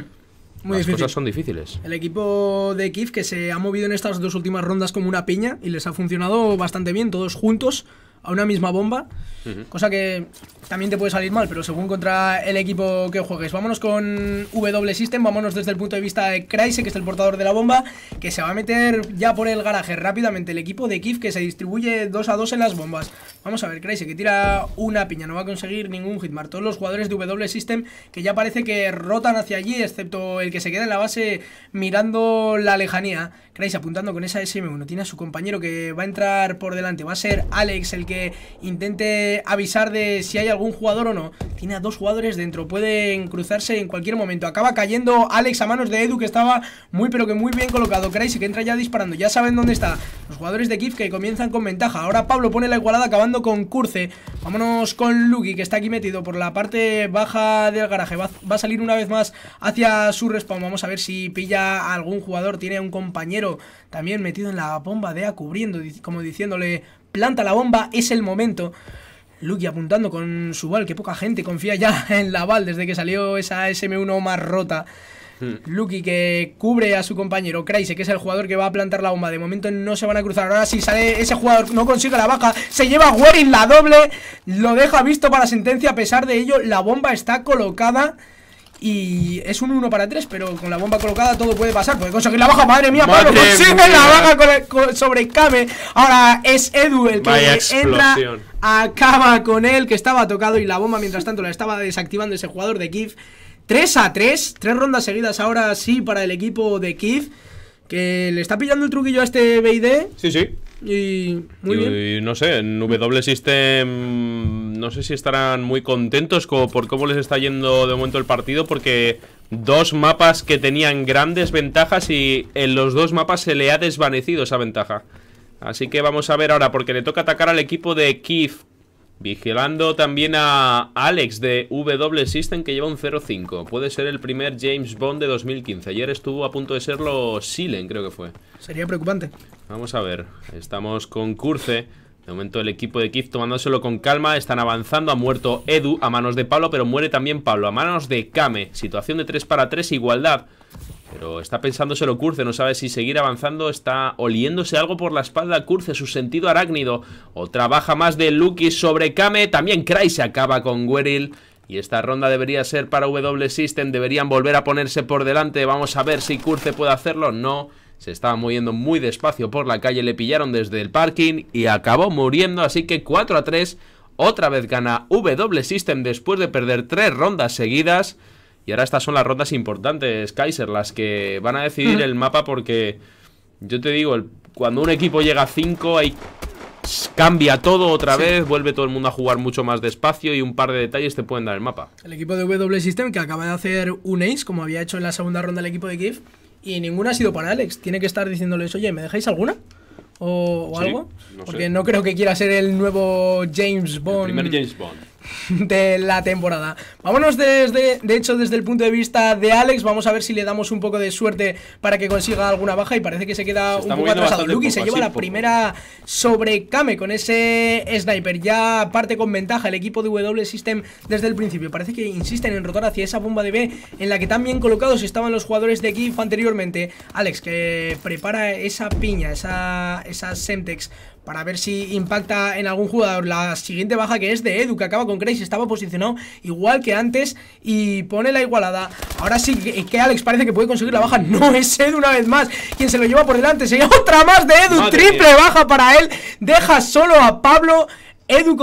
muy las cosas son difíciles.
El equipo de Kif, que se ha movido en estas 2 últimas rondas como una piña y les ha funcionado bastante bien, todos juntos. a una misma bomba. Cosa que también te puede salir mal, pero según contra el equipo que juegues. Vámonos con W System, vámonos desde el punto de vista de Crazy, que es el portador de la bomba, que se va a meter ya por el garaje rápidamente. El equipo de Kif, que se distribuye 2 a 2 en las bombas. Vamos a ver, Crazy, que tira una piña, no va a conseguir ningún hitmark. Todos los jugadores de W System que ya parece que rotan hacia allí, excepto el que se queda en la base mirando la lejanía. Crazy apuntando con esa SM1, tiene a su compañero que va a entrar por delante. Va a ser Alex el que intente avisar de si hay algún jugador o no. Tiene a 2 jugadores dentro, pueden cruzarse en cualquier momento. Acaba cayendo Alex a manos de Edu, que estaba muy pero que muy bien colocado. Crazy que entra ya disparando, ya saben dónde está. Los jugadores de Kif que comienzan con ventaja. Ahora Pablo pone la igualada acabando con Curce. Vámonos con Luki, que está aquí metido por la parte baja del garaje. Va a salir una vez más hacia su respawn. Vamos a ver si pilla a algún jugador. Tiene a un compañero también metido en la bomba de A, cubriendo, como diciéndole: planta la bomba, es el momento. Luki apuntando con su bal, que poca gente confía ya en la bal desde que salió esa SM1 más rota. Luki que cubre a su compañero Crazy, que es el jugador que va a plantar la bomba. De momento no se van a cruzar. Ahora sí sale ese jugador, no consigue la baja. Se lleva a Werin la doble. Lo deja visto para sentencia. A pesar de ello, la bomba está colocada. Y es un 1 para 3, pero con la bomba colocada todo puede pasar. Puede conseguir la baja, madre mía, Pablo consigue la baja sobre Kame. Ahora es Edu el que entra, acaba con él, que estaba tocado. Y la bomba mientras tanto la estaba desactivando ese jugador de Kif. 3 a 3, 3 rondas seguidas ahora sí para el equipo de Kif, que le está pillando el truquillo a este BID.
Sí, sí.
Y muy bien.
Y no sé, en W System no sé si estarán muy contentos por cómo les está yendo de momento el partido, porque 2 mapas que tenían grandes ventajas y en los 2 mapas se le ha desvanecido esa ventaja. Así que vamos a ver ahora, porque le toca atacar al equipo de Kif, vigilando también a Alex de W System, que lleva un 0-5. Puede ser el primer James Bond de 2015. Ayer estuvo a punto de serlo Silen, creo que fue.
Sería preocupante.
Vamos a ver, estamos con Curce. De momento el equipo de Kif tomándoselo con calma. Están avanzando, ha muerto Edu a manos de Pablo, pero muere también Pablo a manos de Kame. Situación de 3 para 3, igualdad. Pero está pensándoselo Curce, no sabe si seguir avanzando. Está oliéndose algo por la espalda Curce, su sentido arácnido. Otra baja más de Luki sobre Kame. También Cry se acaba con Weril. Y esta ronda debería ser para W System. Deberían volver a ponerse por delante. Vamos a ver si Curce puede hacerlo. No, se estaba moviendo muy despacio por la calle. Le pillaron desde el parking y acabó muriendo. Así que 4 a 3. Otra vez gana W System después de perder 3 rondas seguidas. Y ahora estas son las rondas importantes, Kaiser, las que van a decidir el mapa, porque yo te digo, cuando un equipo llega a 5, ahí cambia todo otra vez, vuelve todo el mundo a jugar mucho más despacio y un par de detalles te pueden dar el mapa.
El equipo de W System, que acaba de hacer un ace, como había hecho en la segunda ronda el equipo de Kif, y ninguna ha sido para Alex. Tiene que estar diciéndoles: oye, ¿me dejáis alguna? ¿O sí, algo? No porque sé. No creo que quiera ser el nuevo James Bond.
El primer James Bond
de la temporada. Vámonos de hecho desde el punto de vista de Alex. Vamos a ver si le damos un poco de suerte para que consiga alguna baja. Y parece que se queda un poco atrasado. Luki se lleva la primera sobre Kame con ese sniper. Ya parte con ventaja el equipo de W System desde el principio. Parece que insisten en rotar hacia esa bomba de B, en la que tan bien colocados estaban los jugadores de Kif anteriormente. Alex que prepara esa piña, esa Semtex, para ver si impacta en algún jugador. La siguiente baja, que es de Edu, que acaba con Crazy. Estaba posicionado igual que antes y pone la igualada. Ahora sí que Alex parece que puede conseguir la baja. No, es Edu una vez más quien se lo lleva por delante. Se lleva otra más de Edu. Triple baja para él. Deja solo a Pablo. Edu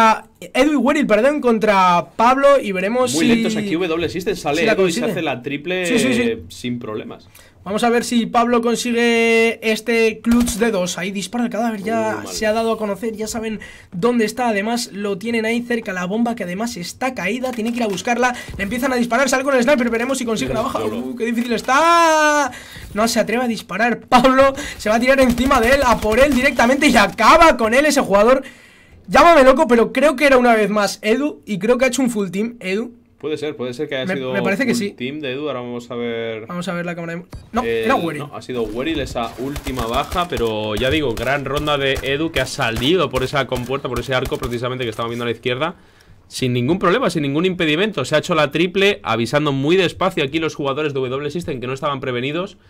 y Weril, perdón, contra Pablo. Y veremos
muy lentos aquí W System. Sale si Edu y se hace la triple sin problemas.
Vamos a ver si Pablo consigue este clutch de 2. Ahí dispara el cadáver, ya se ha dado a conocer, ya saben dónde está. Además lo tienen ahí cerca, la bomba, que además está caída. Tiene que ir a buscarla, le empiezan a disparar. Sale con el sniper, veremos si consigue la baja. Qué difícil está. No se atreve a disparar Pablo, se va a tirar encima de él, a por él directamente. Y acaba con él ese jugador. Llámame loco, pero creo que era una vez más Edu. Y creo que ha hecho un full team, Edu.
Puede ser que haya sido
me parece que sí.
Team de Edu. Ahora vamos a ver.
Vamos a ver la cámara de... No, era Weril.
No, ha sido Weril esa última baja. Pero ya digo, gran ronda de Edu, que ha salido por esa compuerta, por ese arco precisamente que estamos viendo a la izquierda, sin ningún problema, sin ningún impedimento. Se ha hecho la triple, avisando muy despacio aquí los jugadores de W System, que no estaban prevenidos.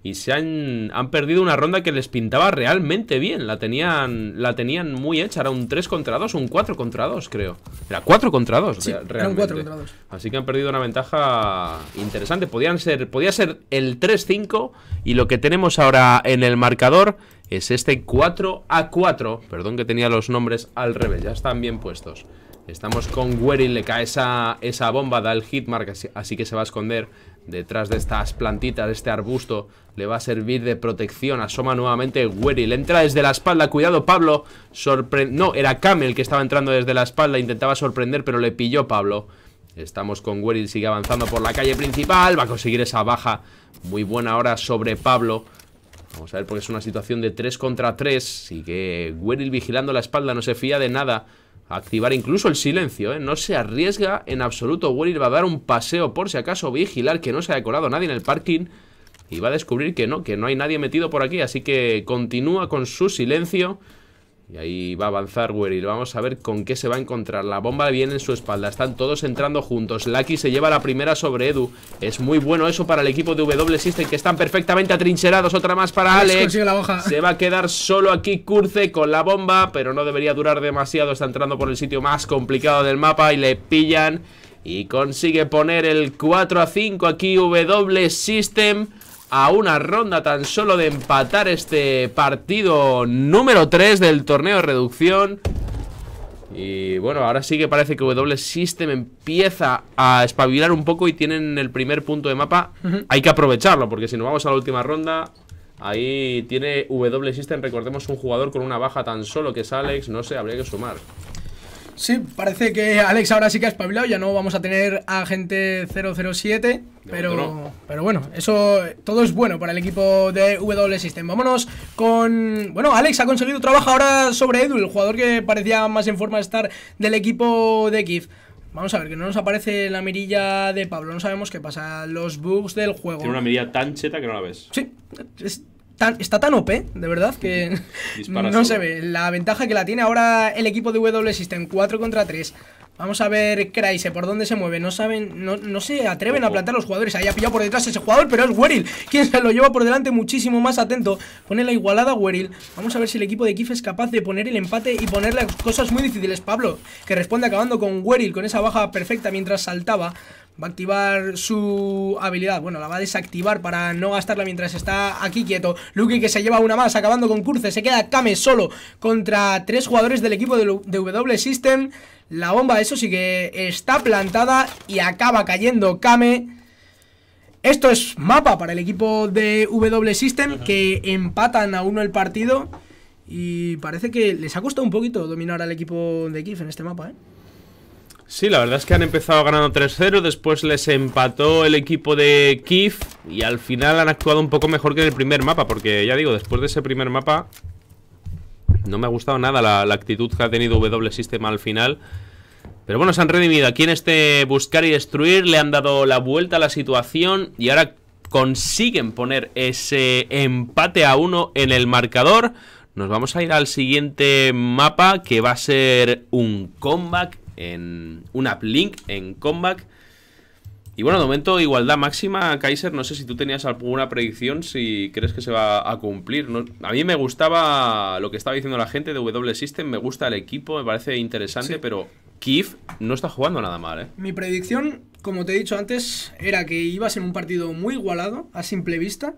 y han perdido una ronda que les pintaba realmente bien. La tenían muy hecha. Era un 3 contra 2, un 4 contra 2, creo. Era 4 contra 2,
sí,
realmente.
Era un 4 contra 2.
Así que han perdido una ventaja interesante. Podía ser el 3-5. Y lo que tenemos ahora en el marcador es este 4-4. Perdón que tenía los nombres al revés, ya están bien puestos. Estamos con Weril, le cae esa bomba, da el hitmark, así que se va a esconder detrás de estas plantitas, de este arbusto. Le va a servir de protección, asoma nuevamente Weril, entra desde la espalda, cuidado Pablo, no, era Kame el que estaba entrando desde la espalda, intentaba sorprender pero le pilló Pablo. Estamos con Weril, sigue avanzando por la calle principal, va a conseguir esa baja muy buena ahora sobre Pablo. Vamos a ver porque es una situación de 3 contra 3, sigue Weril vigilando la espalda, no se fía de nada. Activar incluso el silencio, no se arriesga en absoluto. Weril va a dar un paseo por si acaso, vigilar que no se haya colado nadie en el parking y va a descubrir que no hay nadie metido por aquí, así que continúa con su silencio. Y ahí va a avanzar Weril. Vamos a ver con qué se va a encontrar. La bomba viene en su espalda. Están todos entrando juntos. Lucky se lleva la primera sobre Edu. Es muy bueno eso para el equipo de W System, que están perfectamente atrincherados. Otra más para Alex. Se va a quedar solo aquí Curze con la bomba, pero no debería durar demasiado. Está entrando por el sitio más complicado del mapa y le pillan. Y consigue poner el 4-5 aquí W System. A una ronda tan solo de empatar este partido número 3 del torneo de reducción. Y bueno, ahora sí que parece que W System empieza a espabilar un poco y tienen el primer punto de mapa. Hay que aprovecharlo, porque si nos vamos a la última ronda, ahí tiene W System, recordemos, un jugador con una baja tan solo que es Alex. No sé, habría que sumar.
Sí, parece que Alex ahora sí que ha espabilado. Ya no vamos a tener a Agente 007, pero bueno, eso todo es bueno para el equipo de W System. Vámonos con... Bueno, Alex ha conseguido trabajo ahora sobre Edu, el jugador que parecía más en forma de estar del equipo de Kif. Vamos a ver, que no nos aparece la mirilla de Pablo. No sabemos qué pasa, los bugs del juego.
Tiene una mirilla tan cheta que no la ves.
Sí, está tan OP, de verdad, que no se ve la ventaja que la tiene ahora el equipo de W System, 4 contra 3. Vamos a ver Cryse, por dónde se mueve. No saben, no se atreven a plantar los jugadores. Ahí ha pillado por detrás ese jugador, pero es Weril quien se lo lleva por delante, muchísimo más atento. Pone la igualada a Weril. Vamos a ver si el equipo de Kif es capaz de poner el empate y ponerle cosas muy difíciles. Pablo, que responde acabando con Weril, con esa baja perfecta mientras saltaba. Va a activar su habilidad. Bueno, la va a desactivar para no gastarla mientras está aquí quieto. Lucky, que se lleva una más, acabando con Curze. Se queda Kame solo contra 3 jugadores del equipo de W System. La bomba, eso sí que está plantada y acaba cayendo Kame. Esto es mapa para el equipo de W System, que empatan a 1 el partido. Y parece que les ha costado un poquito dominar al equipo de Kif en este mapa, ¿eh?
Sí, la verdad es que han empezado ganando 3-0, después les empató el equipo de Kif y al final han actuado un poco mejor que en el primer mapa, porque ya digo, después de ese primer mapa no me ha gustado nada la actitud que ha tenido W System al final. Pero bueno, se han redimido aquí en este buscar y destruir, le han dado la vuelta a la situación y ahora consiguen poner ese empate a 1 en el marcador. Nos vamos a ir al siguiente mapa, que va a ser un comeback, en un uplink en comeback. Y bueno, de momento igualdad máxima. Kaiser, no sé si tú tenías alguna predicción, si crees que se va a cumplir. A mí me gustaba lo que estaba diciendo la gente de W System, me gusta el equipo, me parece interesante, sí. Pero Kif no está jugando nada mal, ¿eh?
Mi predicción, como te he dicho antes, era que iba a ser un partido muy igualado a simple vista.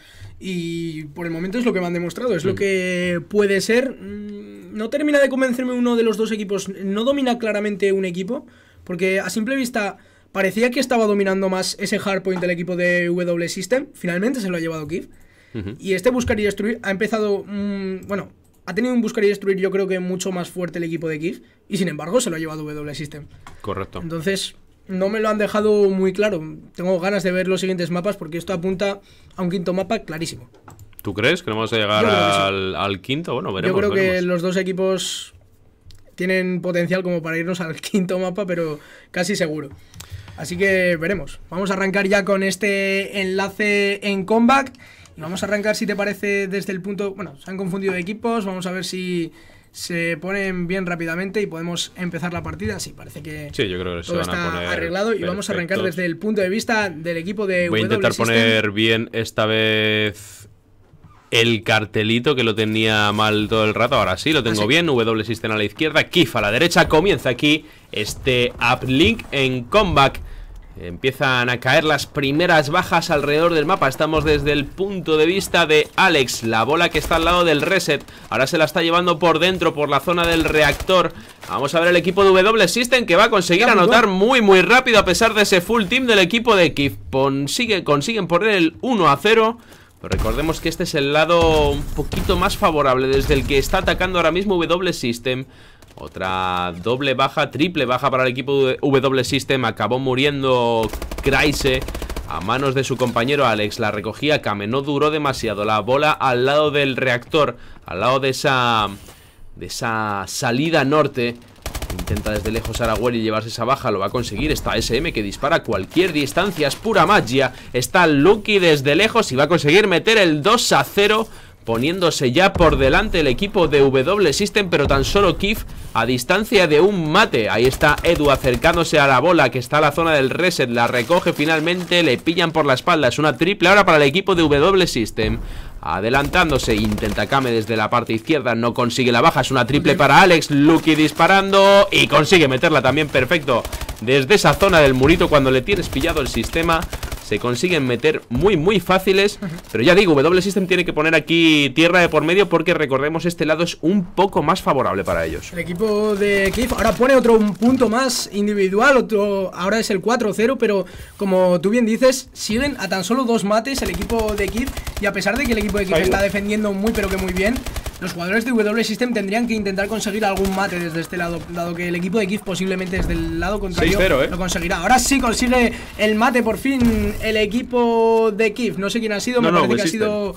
Y por el momento es lo que me han demostrado, es lo que puede ser. No termina de convencerme uno de los dos equipos, no domina claramente un equipo, porque a simple vista parecía que estaba dominando más ese hardpoint del equipo de W System. Finalmente se lo ha llevado Kif. Y este buscar y destruir ha empezado, bueno, ha tenido un buscar y destruir yo creo que mucho más fuerte el equipo de Kif, y sin embargo se lo ha llevado W System.
Correcto.
Entonces no me lo han dejado muy claro. Tengo ganas de ver los siguientes mapas porque esto apunta a un quinto mapa clarísimo.
¿Tú crees que no vamos a llegar al quinto? Bueno, veremos.
Yo creo que los dos equipos tienen potencial como para irnos al quinto mapa, pero casi seguro. Así que veremos. Vamos a arrancar ya con este enlace en comeback. Y vamos a arrancar, si te parece, desde el punto... Bueno, se han confundido de equipos. Vamos a ver si se ponen bien rápidamente y podemos empezar la partida. Sí, parece que
sí, yo creo que
todo está arreglado y vamos a arrancar desde el punto de vista del equipo de
Voy a intentar poner bien esta vez el cartelito, que lo tenía mal todo el rato. Ahora sí, lo tengo bien. W System a la izquierda, Kif a la derecha. Comienza aquí este uplink en comeback. Empiezan a caer las primeras bajas alrededor del mapa. Estamos desde el punto de vista de Alex. La bola que está al lado del reset. Ahora se la está llevando por dentro, por la zona del reactor. Vamos a ver el equipo de W System, que va a conseguir anotar muy rápido, a pesar de ese full team del equipo de Kif. Consiguen poner el 1-0. Pero recordemos que este es el lado un poquito más favorable, desde el que está atacando ahora mismo W System. Otra doble baja, triple baja para el equipo de W System. Acabó muriendo Kreise a manos de su compañero Alex. La recogía Kame, no duró demasiado. La bola al lado del reactor, al lado de esa salida norte. Intenta desde lejos Araguel y llevarse esa baja. Lo va a conseguir. Está SM, que dispara a cualquier distancia. Es pura magia. Está Lucky desde lejos y va a conseguir meter el 2-0, poniéndose ya por delante el equipo de W System, pero tan solo Kif a distancia de un mate. Ahí está Edu acercándose a la bola, que está a la zona del reset. La recoge finalmente, le pillan por la espalda. Es una triple ahora para el equipo de W System. Adelantándose, intenta Kame desde la parte izquierda, no consigue la baja. Es una triple para Alex, Lucky disparando y consigue meterla también, perfecto. Desde esa zona del murito, cuando le tienes pillado el sistema, se consiguen meter muy fáciles. Pero ya digo, W System tiene que poner aquí tierra de por medio, porque recordemos, este lado es un poco más favorable para ellos.
El equipo de Kif ahora pone otro punto más individual, ahora es el 4-0, pero como tú bien dices, siguen a tan solo 2 mates el equipo de Kif. Y a pesar de que el equipo de Kif está defendiendo muy bien, los jugadores de W System tendrían que intentar conseguir algún mate desde este lado, dado que el equipo de Kif posiblemente desde el lado contrario lo conseguirá. Ahora sí consigue el mate por fin el equipo de Kif. No sé quién ha sido, me parece que ha sido...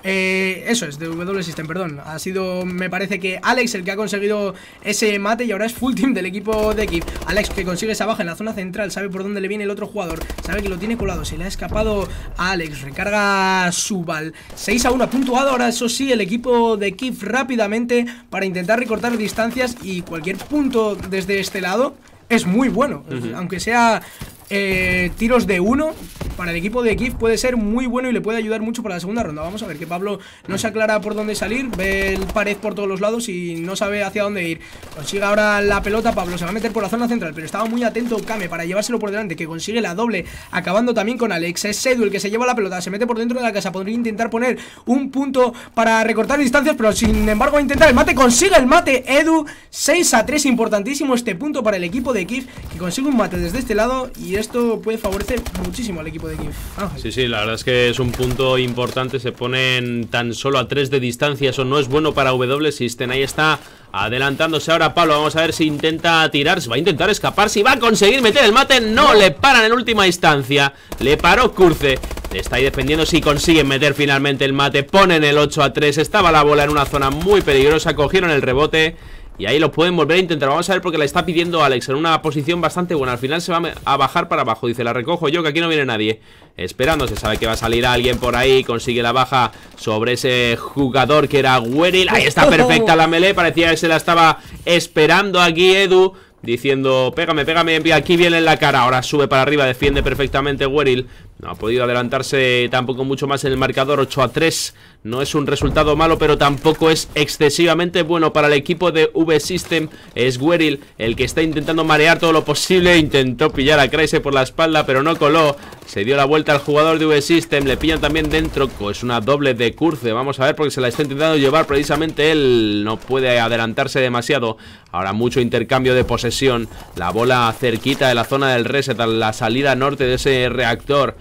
eso es, de W System, perdón. Ha sido, me parece que Alex el que ha conseguido ese mate. Y ahora es full team del equipo de Kif. Alex, que consigue esa baja en la zona central, sabe por dónde le viene el otro jugador, sabe que lo tiene colado, se le ha escapado a Alex. Recarga Subal, 6-1, ha puntuado ahora, eso sí, el equipo de Kif rápidamente para intentar recortar distancias. Y cualquier punto desde este lado es muy bueno, aunque sea tiros de 1, para el equipo de Kif puede ser muy bueno y le puede ayudar mucho para la segunda ronda. Vamos a ver que Pablo no se aclara por dónde salir, ve el pared por todos los lados y no sabe hacia dónde ir. Consigue ahora la pelota, Pablo se va a meter por la zona central, pero estaba muy atento Kame para llevárselo por delante, que consigue la doble, acabando también con Alex. Es Edu el que se lleva la pelota, se mete por dentro de la casa, podría intentar poner un punto para recortar distancias, pero sin embargo va a intentar el mate, consigue el mate Edu. 6-3, importantísimo este punto para el equipo de Kif, que consigue un mate desde este lado, y esto puede favorecer muchísimo al equipo de Kif.
Sí, la verdad es que es un punto importante. Se ponen tan solo a 3 de distancia, eso no es bueno para W System. Ahí está adelantándose ahora Pablo, vamos a ver si intenta tirar, si va a intentar escapar, si va a conseguir meter el mate. No, le paran en última instancia, le paró Curce. Está ahí defendiendo, si consiguen meter finalmente el mate, ponen el 8-3. Estaba la bola en una zona muy peligrosa, cogieron el rebote y ahí lo pueden volver a intentar. Vamos a ver, porque la está pidiendo Alex en una posición bastante buena. Al final se va a bajar para abajo, dice, la recojo yo, que aquí no viene nadie. Esperando, se sabe que va a salir alguien por ahí. Consigue la baja sobre ese jugador que era Weril. Ahí está perfecta la melee, parecía que se la estaba esperando aquí Edu, diciendo, pégame, aquí viene en la cara. Ahora sube para arriba, defiende perfectamente Weril. No ha podido adelantarse tampoco mucho más en el marcador. 8-3, no es un resultado malo, pero tampoco es excesivamente bueno para el equipo de W System. Es Weril el que está intentando marear todo lo posible. Intentó pillar a Kreise por la espalda, pero no coló. Se dio la vuelta al jugador de W System, le pillan también dentro. Es una doble de Curce, vamos a ver, porque se la está intentando llevar precisamente él. No puede adelantarse demasiado. Ahora mucho intercambio de posesión. La bola cerquita de la zona del reset, a la salida norte de ese reactor.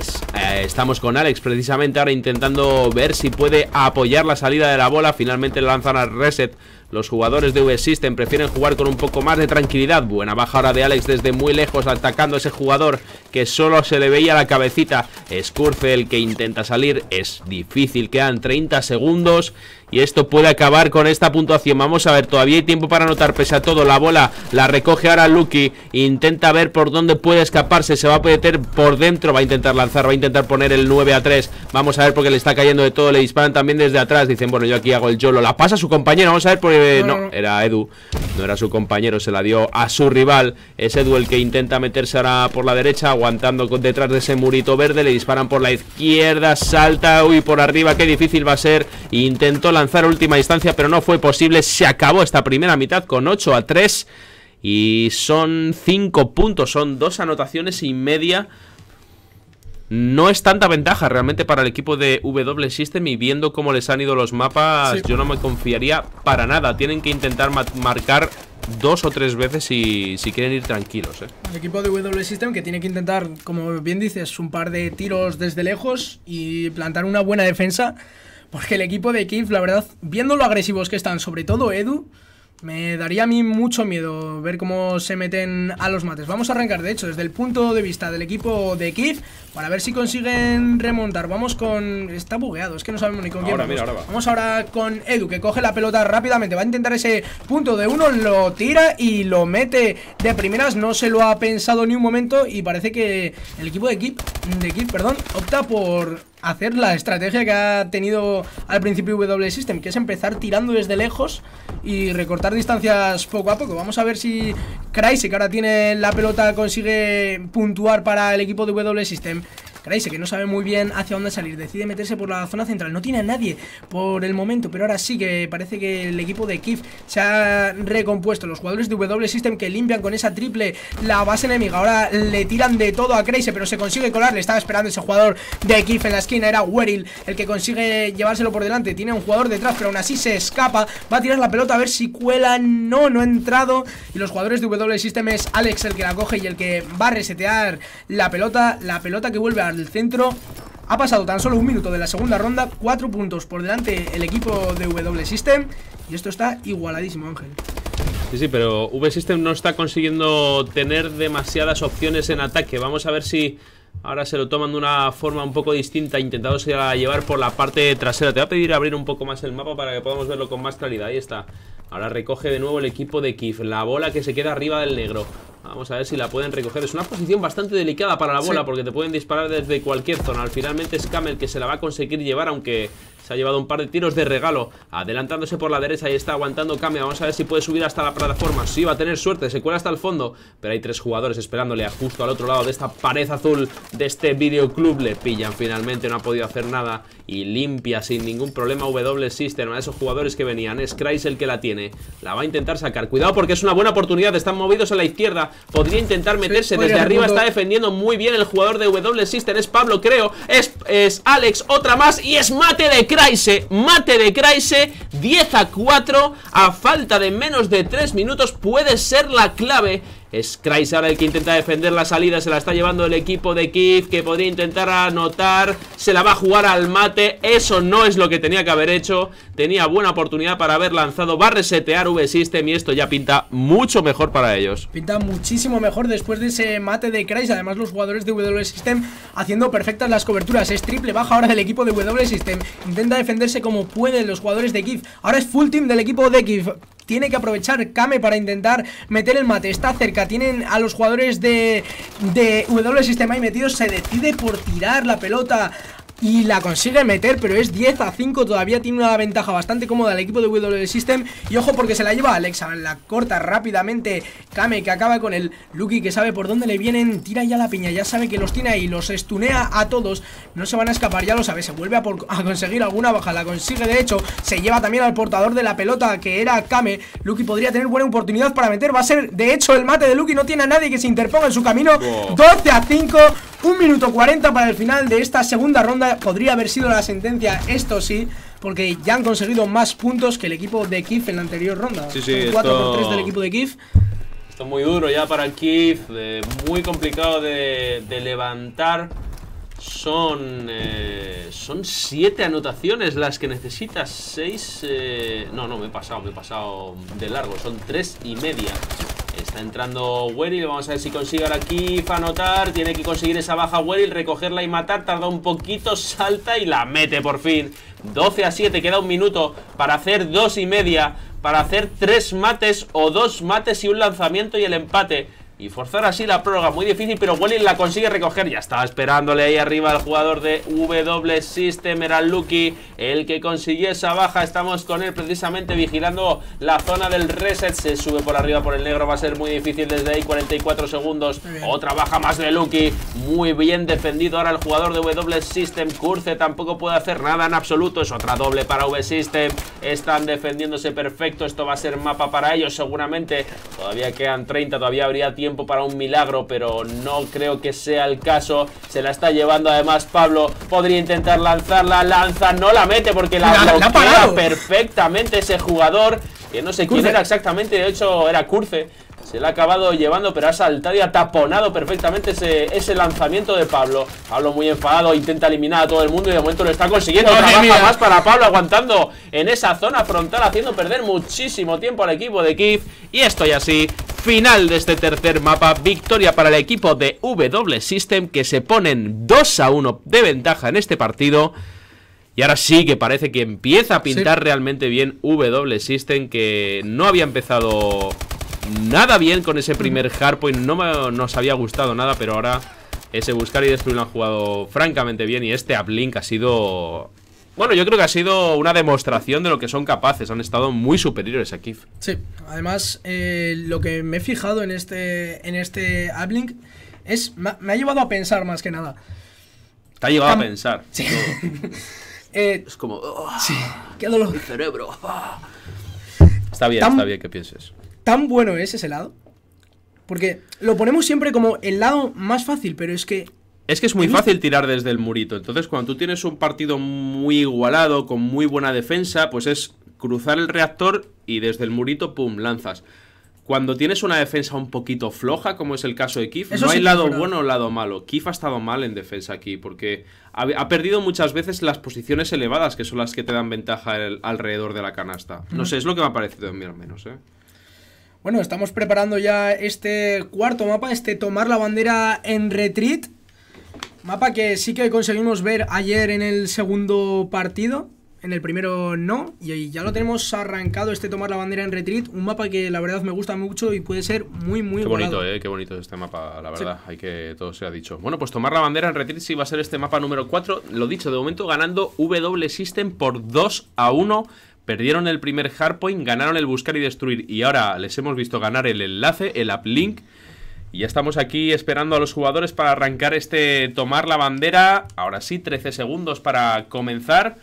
Estamos con Alex precisamente ahora intentando ver si puede apoyar la salida de la bola. Finalmente le lanzan al reset. Los jugadores de W System prefieren jugar con un poco más de tranquilidad. Buena baja ahora de Alex desde muy lejos, atacando a ese jugador que solo se le veía la cabecita. Es Curce el que intenta salir. Es difícil, quedan 30 segundos y esto puede acabar con esta puntuación. Vamos a ver, todavía hay tiempo para anotar. Pese a todo, la bola la recoge ahora Lucky. Intenta ver por dónde puede escaparse. Se va a meter por dentro, va a intentar lanzar, va a intentar poner el 9-3. Vamos a ver, porque le está cayendo de todo. Le disparan también desde atrás. Dicen, bueno, yo aquí hago el YOLO. La pasa a su compañero, vamos a ver, porque No, era Edu. No era su compañero, se la dio a su rival. Es Edu el que intenta meterse ahora por la derecha, aguantando detrás de ese murito verde. Le disparan por la izquierda, salta, uy, por arriba, qué difícil va a ser. Intentó lanzar a última instancia, pero no fue posible. Se acabó esta primera mitad con 8-3. Y son 5 puntos, son 2 anotaciones y media. No es tanta ventaja realmente para el equipo de W System. Y viendo cómo les han ido los mapas, sí, yo no me confiaría para nada. Tienen que intentar marcar 2 o 3 veces si quieren ir tranquilos,
El equipo de W System que tiene que intentar, como bien dices, un par de tiros desde lejos y plantar una buena defensa. Porque el equipo de Kiev, la verdad, viendo lo agresivos que están, sobre todo Edu, me daría a mí mucho miedo ver cómo se meten a los mates. Vamos a arrancar, de hecho, desde el punto de vista del equipo de Kiev, para ver si consiguen remontar. Vamos con... Está bugueado, es que no sabemos ni con quién vamos. Vamos ahora con Edu, que coge la pelota rápidamente. Va a intentar ese punto de uno, lo tira y lo mete de primeras. No se lo ha pensado ni un momento y parece que el equipo de Kiev, opta por hacer la estrategia que ha tenido al principio W System, que es empezar tirando desde lejos y recortar distancias poco a poco. Vamos a ver si Crazy, que ahora tiene la pelota, consigue puntuar para el equipo de W System. Crazy, que no sabe muy bien hacia dónde salir, decide meterse por la zona central. No tiene a nadie por el momento, pero ahora sí que parece que el equipo de Kiev se ha recompuesto. Los jugadores de W System que limpian con esa triple la base enemiga. Ahora le tiran de todo a Crazy, pero se consigue colar. Le estaba esperando ese jugador de Kiev en la esquina. Era Weril el que consigue llevárselo por delante. Tiene un jugador detrás, pero aún así se escapa. Va a tirar la pelota a ver si cuela. No ha entrado. Y los jugadores de W System es Alex el que la coge y el que va a resetear la pelota. La pelota que vuelve al centro. Ha pasado tan solo un minuto de la segunda ronda. 4 puntos por delante el equipo de W System. Y esto está igualadísimo, Ángel.
Sí, pero W System no está consiguiendo tener demasiadas opciones en ataque. Vamos a ver si ahora se lo toman de una forma un poco distinta, intentándose llevar por la parte trasera. Te voy a pedir abrir un poco más el mapa para que podamos verlo con más claridad. Ahí está. Ahora recoge de nuevo el equipo de Kiev. La bola que se queda arriba del negro. Vamos a ver si la pueden recoger. Es una posición bastante delicada para la bola, porque te pueden disparar desde cualquier zona. Finalmente es Camel el que se la va a conseguir llevar, aunque se ha llevado un par de tiros de regalo. Adelantándose por la derecha y está aguantando Camel. Vamos a ver si puede subir hasta la plataforma. Sí, va a tener suerte, se cuela hasta el fondo. Pero hay 3 jugadores esperándole justo al otro lado de esta pared azul de este videoclub. Le pillan finalmente, no ha podido hacer nada. Y limpia sin ningún problema W System a esos jugadores que venían. Es Crazy el que la tiene. La va a intentar sacar. Cuidado porque es una buena oportunidad. Están movidos a la izquierda. Podría intentar meterse desde arriba. Está defendiendo muy bien el jugador de W System. Es Pablo, creo. Es Alex. Otra más. Y es mate de Crazy. Mate de Crazy. 10-4. A falta de menos de 3 minutos. Puede ser la clave. Es Crazy ahora el que intenta defender la salida. Se la está llevando el equipo de Kiev, que podría intentar anotar. Se la va a jugar al mate. Eso no es lo que tenía que haber hecho. Tenía buena oportunidad para haber lanzado. Va a resetear W System y esto ya pinta mucho mejor para ellos.
Pinta muchísimo mejor después de ese mate de Crazy. Además los jugadores de W System haciendo perfectas las coberturas. Es triple baja ahora del equipo de W System. Intenta defenderse como pueden los jugadores de Kiev. Ahora es full team del equipo de Kiev. Tiene que aprovechar Kame para intentar meter el mate. Está cerca, tienen a los jugadores de W System ahí metidos. Se decide por tirar la pelota y la consigue meter, pero es 10-5. Todavía tiene una ventaja bastante cómoda el equipo de W System. Y ojo porque se la lleva Alexa, la corta rápidamente Kame, que acaba con el Lucky, que sabe por dónde le vienen. Tira ya la piña, ya sabe que los tiene ahí. Los estunea a todos, no se van a escapar, ya lo sabe. Se vuelve a conseguir alguna baja, la consigue de hecho. Se lleva también al portador de la pelota, que era Kame. Lucky podría tener buena oportunidad para meter. Va a ser de hecho el mate de Lucky. No tiene a nadie que se interponga en su camino. 12-5. 1 minuto 40 para el final de esta segunda ronda. Podría haber sido la sentencia, esto sí, porque ya han conseguido más puntos que el equipo de Kiev en la anterior ronda.
Sí,
4-3 del equipo de Kiev.
Esto es muy duro ya para el Kiev, muy complicado de levantar. Son 7 anotaciones las que necesitas. 6 no, me he pasado de largo. Son 3,5. Está entrando Weril, vamos a ver si consigue ahora aquí anotar. Tiene que conseguir esa baja Weril, recogerla y matar. Tarda un poquito, salta y la mete por fin. 12-7, queda 1 minuto para hacer 2,5. Para hacer 3 mates o 2 mates y un lanzamiento y el empate. y forzar así la prórroga. Muy difícil, pero Welly la consigue recoger. Ya estaba esperándole ahí arriba el jugador de W System. Era Lucky el que consiguió esa baja. Estamos con él precisamente vigilando la zona del reset. Se sube por arriba por el negro. Va a ser muy difícil desde ahí. 44 segundos. Otra baja más de Lucky. Muy bien defendido ahora el jugador de W System. Curce tampoco puede hacer nada en absoluto. Es otra doble para V System. Están defendiéndose perfecto. Esto va a ser mapa para ellos seguramente. Todavía quedan 30. Todavía habría tiempo para un milagro, pero no creo que sea el caso. Se la está llevando además Pablo. Podría intentar lanzarla. Lanza, no la mete porque la bloquea perfectamente ese jugador, que no sé quién era exactamente. De hecho era Curce. Se la ha acabado llevando, pero ha saltado y ha taponado perfectamente ese lanzamiento de Pablo. Pablo muy enfadado, intenta eliminar a todo el mundo y de momento lo está consiguiendo. Otra baja más para Pablo, aguantando en esa zona frontal, haciendo perder muchísimo tiempo al equipo de Kif. Y estoy así, final de este tercer mapa. Victoria para el equipo de W System, que se ponen 2-1 de ventaja en este partido. Y ahora sí que parece que empieza a pintar realmente bien W System, que no había empezado nada bien con ese primer hardpoint. No nos había gustado nada, pero ahora ese buscar y destruir lo han jugado francamente bien. Y este uplink ha sido... Bueno, yo creo que ha sido una demostración de lo que son capaces. Han estado muy superiores a Kif.
Sí, además lo que me he fijado en este uplink es... Me ha llevado a pensar más que nada.
Te ha llevado a pensar.
Sí.
Es como...
sí, qué dolor.
El cerebro. Está bien que pienses.
Tan bueno es ese lado, porque lo ponemos siempre como el lado más fácil, pero es que...
Es que es muy fácil tirar desde el murito. Entonces cuando tú tienes un partido muy igualado, con muy buena defensa, pues es cruzar el reactor y desde el murito, pum, lanzas. Cuando tienes una defensa un poquito floja, como es el caso de Kif, no hay lado bueno o lado malo. Kif ha estado mal en defensa aquí, porque ha perdido muchas veces las posiciones elevadas, que son las que te dan ventaja alrededor de la canasta. No sé, es lo que me ha parecido a mí al menos,
Bueno, estamos preparando ya este cuarto mapa, este tomar la bandera en retreat. Mapa que sí que conseguimos ver ayer en el segundo partido. En el primero no, y ya lo tenemos arrancado, este tomar la bandera en retreat. Un mapa que la verdad me gusta mucho y puede ser muy
bonito, qué bonito es este mapa, la verdad, sí. Hay que todo se ha dicho. Bueno, pues tomar la bandera en retreat sí va a ser este mapa número 4. Lo dicho, de momento ganando W System por 2-1. Perdieron el primer hardpoint, ganaron el buscar y destruir, y ahora les hemos visto ganar el enlace, el uplink. Y ya estamos aquí esperando a los jugadores para arrancar este tomar la bandera. Ahora sí, 13 segundos para comenzar.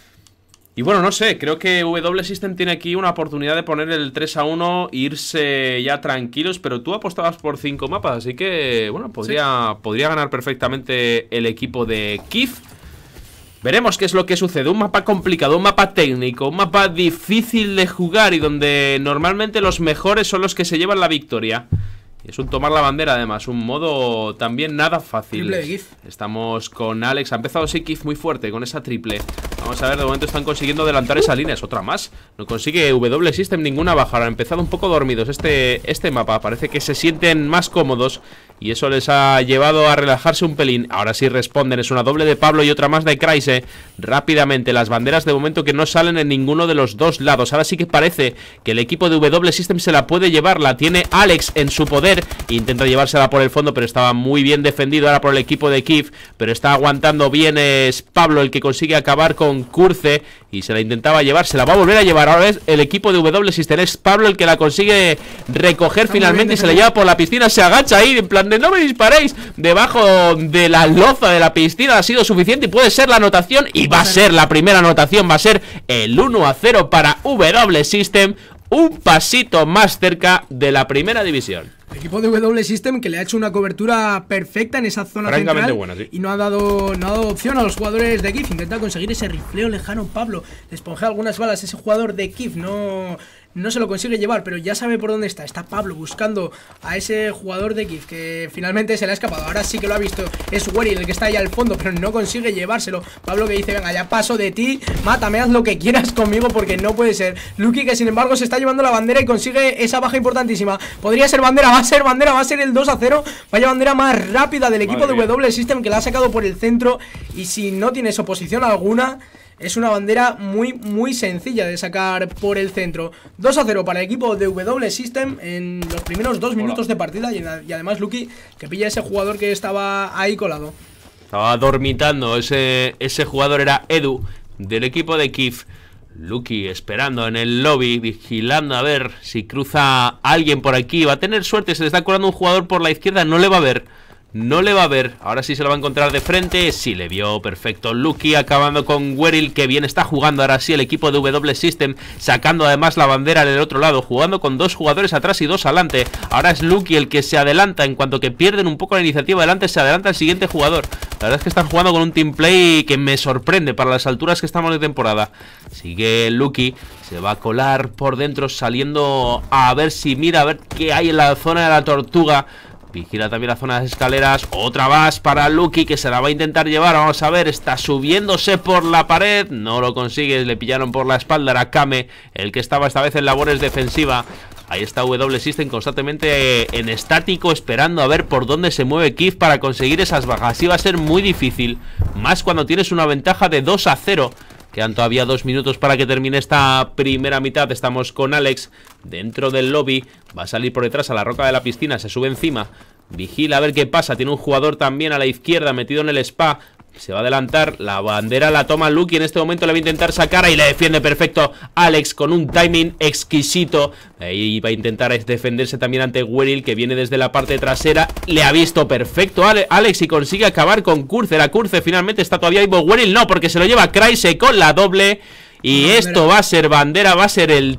Y bueno, no sé, creo que W System tiene aquí una oportunidad de poner el 3-1 e irse ya tranquilos, pero tú apostabas por 5 mapas, así que bueno, podría ganar perfectamente el equipo de Kif. Veremos qué es lo que sucede. Un mapa complicado, un mapa técnico, un mapa difícil de jugar y donde normalmente los mejores son los que se llevan la victoria. Y es un tomar la bandera además, un modo también nada fácil.
Triple de Kif.
Estamos con Alex, ha empezado sí Kif muy fuerte con esa triple. Vamos a ver, de momento están consiguiendo adelantar esa línea, es otra más. No consigue W System ninguna baja, han empezado un poco dormidos este mapa. Parece que se sienten más cómodos y eso les ha llevado a relajarse un pelín. Ahora sí responden, es una doble de Pablo y otra más de Kreise. Rápidamente, las banderas de momento que no salen en ninguno de los dos lados. Ahora sí que parece que el equipo de W System se la puede llevar, la tiene Alex en su poder. Intenta llevársela por el fondo, pero estaba muy bien defendido ahora por el equipo de Kif. Pero está aguantando bien, es Pablo el que consigue acabar con Curce y se la intentaba llevar, se la va a volver a llevar. Ahora es el equipo de W System, es Pablo el que la consigue recoger finalmente y se la lleva por la piscina. Se agacha ahí en plan de no me disparéis. Debajo de la loza de la piscina ha sido suficiente y puede ser la anotación. Y va a ser la primera anotación, va a ser el 1-0 para W System. Un pasito más cerca de la primera división.
El equipo de W System que le ha hecho una cobertura perfecta en esa zona central
buena, sí.
Y no ha dado opción a los jugadores de Kif. Intenta conseguir ese rifleo lejano Pablo. Le esponjea algunas balas ese jugador de Kif. No se lo consigue llevar, pero ya sabe por dónde está. Está Pablo buscando a ese jugador de Kif que finalmente se le ha escapado. Ahora sí que lo ha visto. Es Weryl el que está ahí al fondo, pero no consigue llevárselo. Pablo que dice, venga, ya paso de ti. Mátame, haz lo que quieras conmigo porque no puede ser. Lucky que sin embargo se está llevando la bandera y consigue esa baja importantísima. Podría ser bandera, va a ser bandera, va a ser el 2-0. Vaya bandera más rápida del equipo de W System que la ha sacado por el centro. Y si no tienes oposición alguna... Es una bandera muy sencilla de sacar por el centro. 2-0 para el equipo de W System en los primeros 2 minutos de partida. Y además Lucky que pilla a ese jugador que estaba ahí colado.
Estaba dormitando, ese jugador era Edu del equipo de Kif. Lucky esperando en el lobby, vigilando a ver si cruza alguien por aquí. Va a tener suerte, se le está colando un jugador por la izquierda, no le va a ver. No le va a ver, ahora sí se lo va a encontrar de frente. Sí le vio, perfecto. Lucky acabando con Weril, que bien está jugando ahora sí el equipo de W System, sacando además la bandera del otro lado, jugando con 2 jugadores atrás y 2 adelante. Ahora es Lucky el que se adelanta, en cuanto que pierden un poco la iniciativa adelante, se adelanta el siguiente jugador. La verdad es que están jugando con un team play que me sorprende para las alturas que estamos de temporada. Sigue Lucky, se va a colar por dentro, saliendo a ver si mira, a ver qué hay en la zona de la tortuga. Vigila también la zona de las escaleras. Otra más para Lucky, que se la va a intentar llevar. Vamos a ver, está subiéndose por la pared. No lo consigue, le pillaron por la espalda. Era Kame, el que estaba esta vez en labores defensivas. Ahí está W System constantemente en estático, esperando a ver por dónde se mueve Kif para conseguir esas bajas. Así va a ser muy difícil, más cuando tienes una ventaja de 2-0. Quedan todavía 2 minutos para que termine esta primera mitad. Estamos con Alex dentro del lobby. Va a salir por detrás a la roca de la piscina. Se sube encima. Vigila a ver qué pasa. Tiene un jugador también a la izquierda metido en el spa. Se va a adelantar. La bandera la toma Lucky. En este momento le va a intentar sacar. Ahí le defiende perfecto Alex con un timing exquisito. Ahí va a intentar defenderse también ante Weril, que viene desde la parte trasera. Le ha visto perfecto Alex y consigue acabar con Curze. La Curze finalmente está todavía vivo. Weril no, porque se lo lleva Kreise con la doble. Y esto va a ser bandera. Va a ser el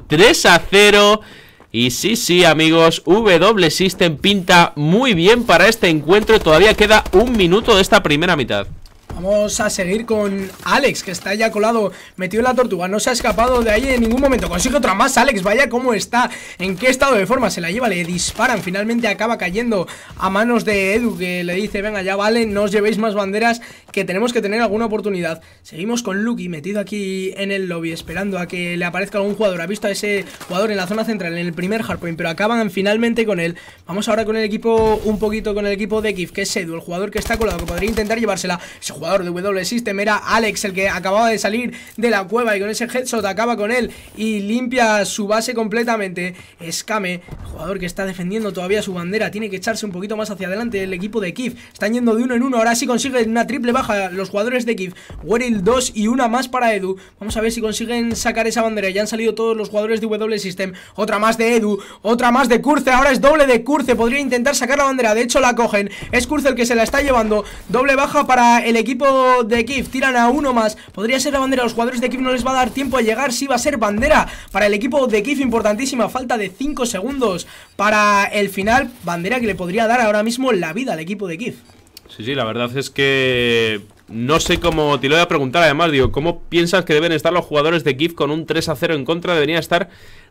3-0. Y sí, amigos, W System pinta muy bien para este encuentro. Todavía queda 1 minuto de esta primera mitad.
Vamos a seguir con Alex, que está ya colado, metido en la tortuga. No se ha escapado de ahí en ningún momento. Consigue otra más Alex, vaya cómo está. En qué estado de forma, se la lleva, le disparan. Finalmente acaba cayendo a manos de Edu, que le dice, venga ya vale, no os llevéis más banderas, que tenemos que tener alguna oportunidad. Seguimos con Lucky, metido aquí en el lobby, esperando a que le aparezca algún jugador. Ha visto a ese jugador en la zona central, en el primer hardpoint, pero acaban finalmente con él. Vamos ahora con el equipo, un poquito con el equipo de Kif, que es Edu, el jugador que está colado, que podría intentar llevársela. Ese jugador de W System era Alex, el que acababa de salir de la cueva, y con ese headshot acaba con él y limpia su base completamente. Es Kame, jugador que está defendiendo todavía su bandera. Tiene que echarse un poquito más hacia adelante el equipo de Kif. Están yendo de 1 en 1, ahora sí consiguen una triple baja los jugadores de Kif. Weril 2 y una más para Edu. Vamos a ver si consiguen sacar esa bandera. Ya han salido todos los jugadores de W System. Otra más de Edu, otra más de Curze. Ahora es doble de Curze, podría intentar sacar la bandera, de hecho la cogen. Es Curze el que se la está llevando. Doble baja para el equipo de Kif, tiran a uno más. Podría ser la bandera, los jugadores de Kif no les va a dar tiempo a llegar. Sí va a ser bandera para el equipo de Kif, importantísima. Falta de 5 segundos para el final. Bandera que le podría dar ahora mismo la vida al equipo de Kif.
Sí, la verdad es que no sé cómo, te lo voy a preguntar además, digo, ¿cómo piensas que deben estar los jugadores de Kif con un 3-0 en contra? Debería estar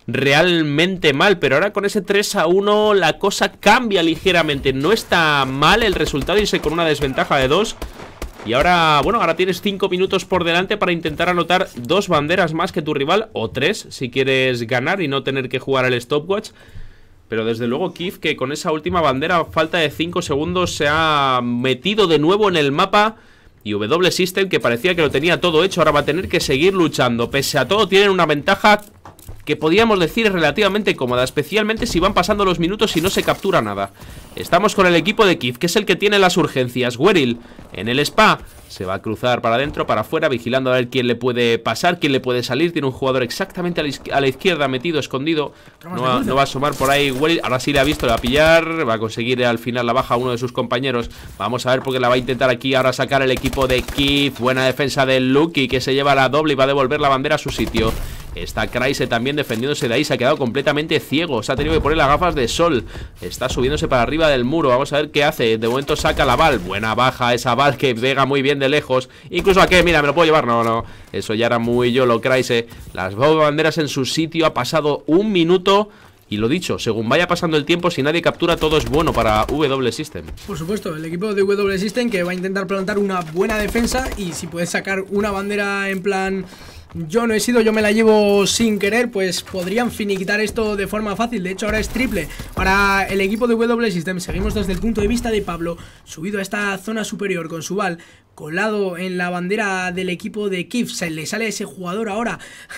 realmente mal, pero ahora con ese 3-1 la cosa cambia ligeramente. No está mal el resultado, irse con una desventaja de 2. Y ahora, bueno, ahora tienes 5 minutos por delante para intentar anotar 2 banderas más que tu rival, o 3 si quieres ganar y no tener que jugar al stopwatch. Pero desde luego Kif, que con esa última bandera a falta de 5 segundos se ha metido de nuevo en el mapa. Y W System, que parecía que lo tenía todo hecho, ahora va a tener que seguir luchando. Pese a todo tienen una ventaja que podríamos decir es relativamente cómoda, especialmente si van pasando los minutos y no se captura nada. Estamos con el equipo de Kif, que es el que tiene las urgencias. Weril en el spa se va a cruzar para adentro, para afuera, vigilando a ver quién le puede pasar, quién le puede salir. Tiene un jugador exactamente a la izquierda, metido, escondido. No va a asomar por ahí Weril. Ahora sí le ha visto, le va a pillar. Va a conseguir al final la baja a uno de sus compañeros. Vamos a ver porque la va a intentar aquí ahora sacar el equipo de Kif. Buena defensa de Lucky, que se lleva la doble y va a devolver la bandera a su sitio. Está Kreise también defendiéndose de ahí. Se ha quedado completamente ciego. Se ha tenido que poner las gafas de sol. Está subiéndose para arriba del muro. Vamos a ver qué hace. De momento saca la Val. Buena baja esa Val que pega muy bien de lejos. Incluso a que, mira, me lo puedo llevar. No. Eso ya era muy YOLO Kreise. Las banderas en su sitio. Ha pasado 1 minuto. Y lo dicho, según vaya pasando el tiempo, si nadie captura, todo es bueno para W System.
Por supuesto, el equipo de W System que va a intentar plantar una buena defensa. Y si puede sacar una bandera en plan yo no he sido, yo me la llevo sin querer, pues podrían finiquitar esto de forma fácil. De hecho ahora es triple para el equipo de W System. Seguimos desde el punto de vista de Pablo, subido a esta zona superior con su bal, colado en la bandera del equipo de Kif. Se le sale a ese jugador ahora.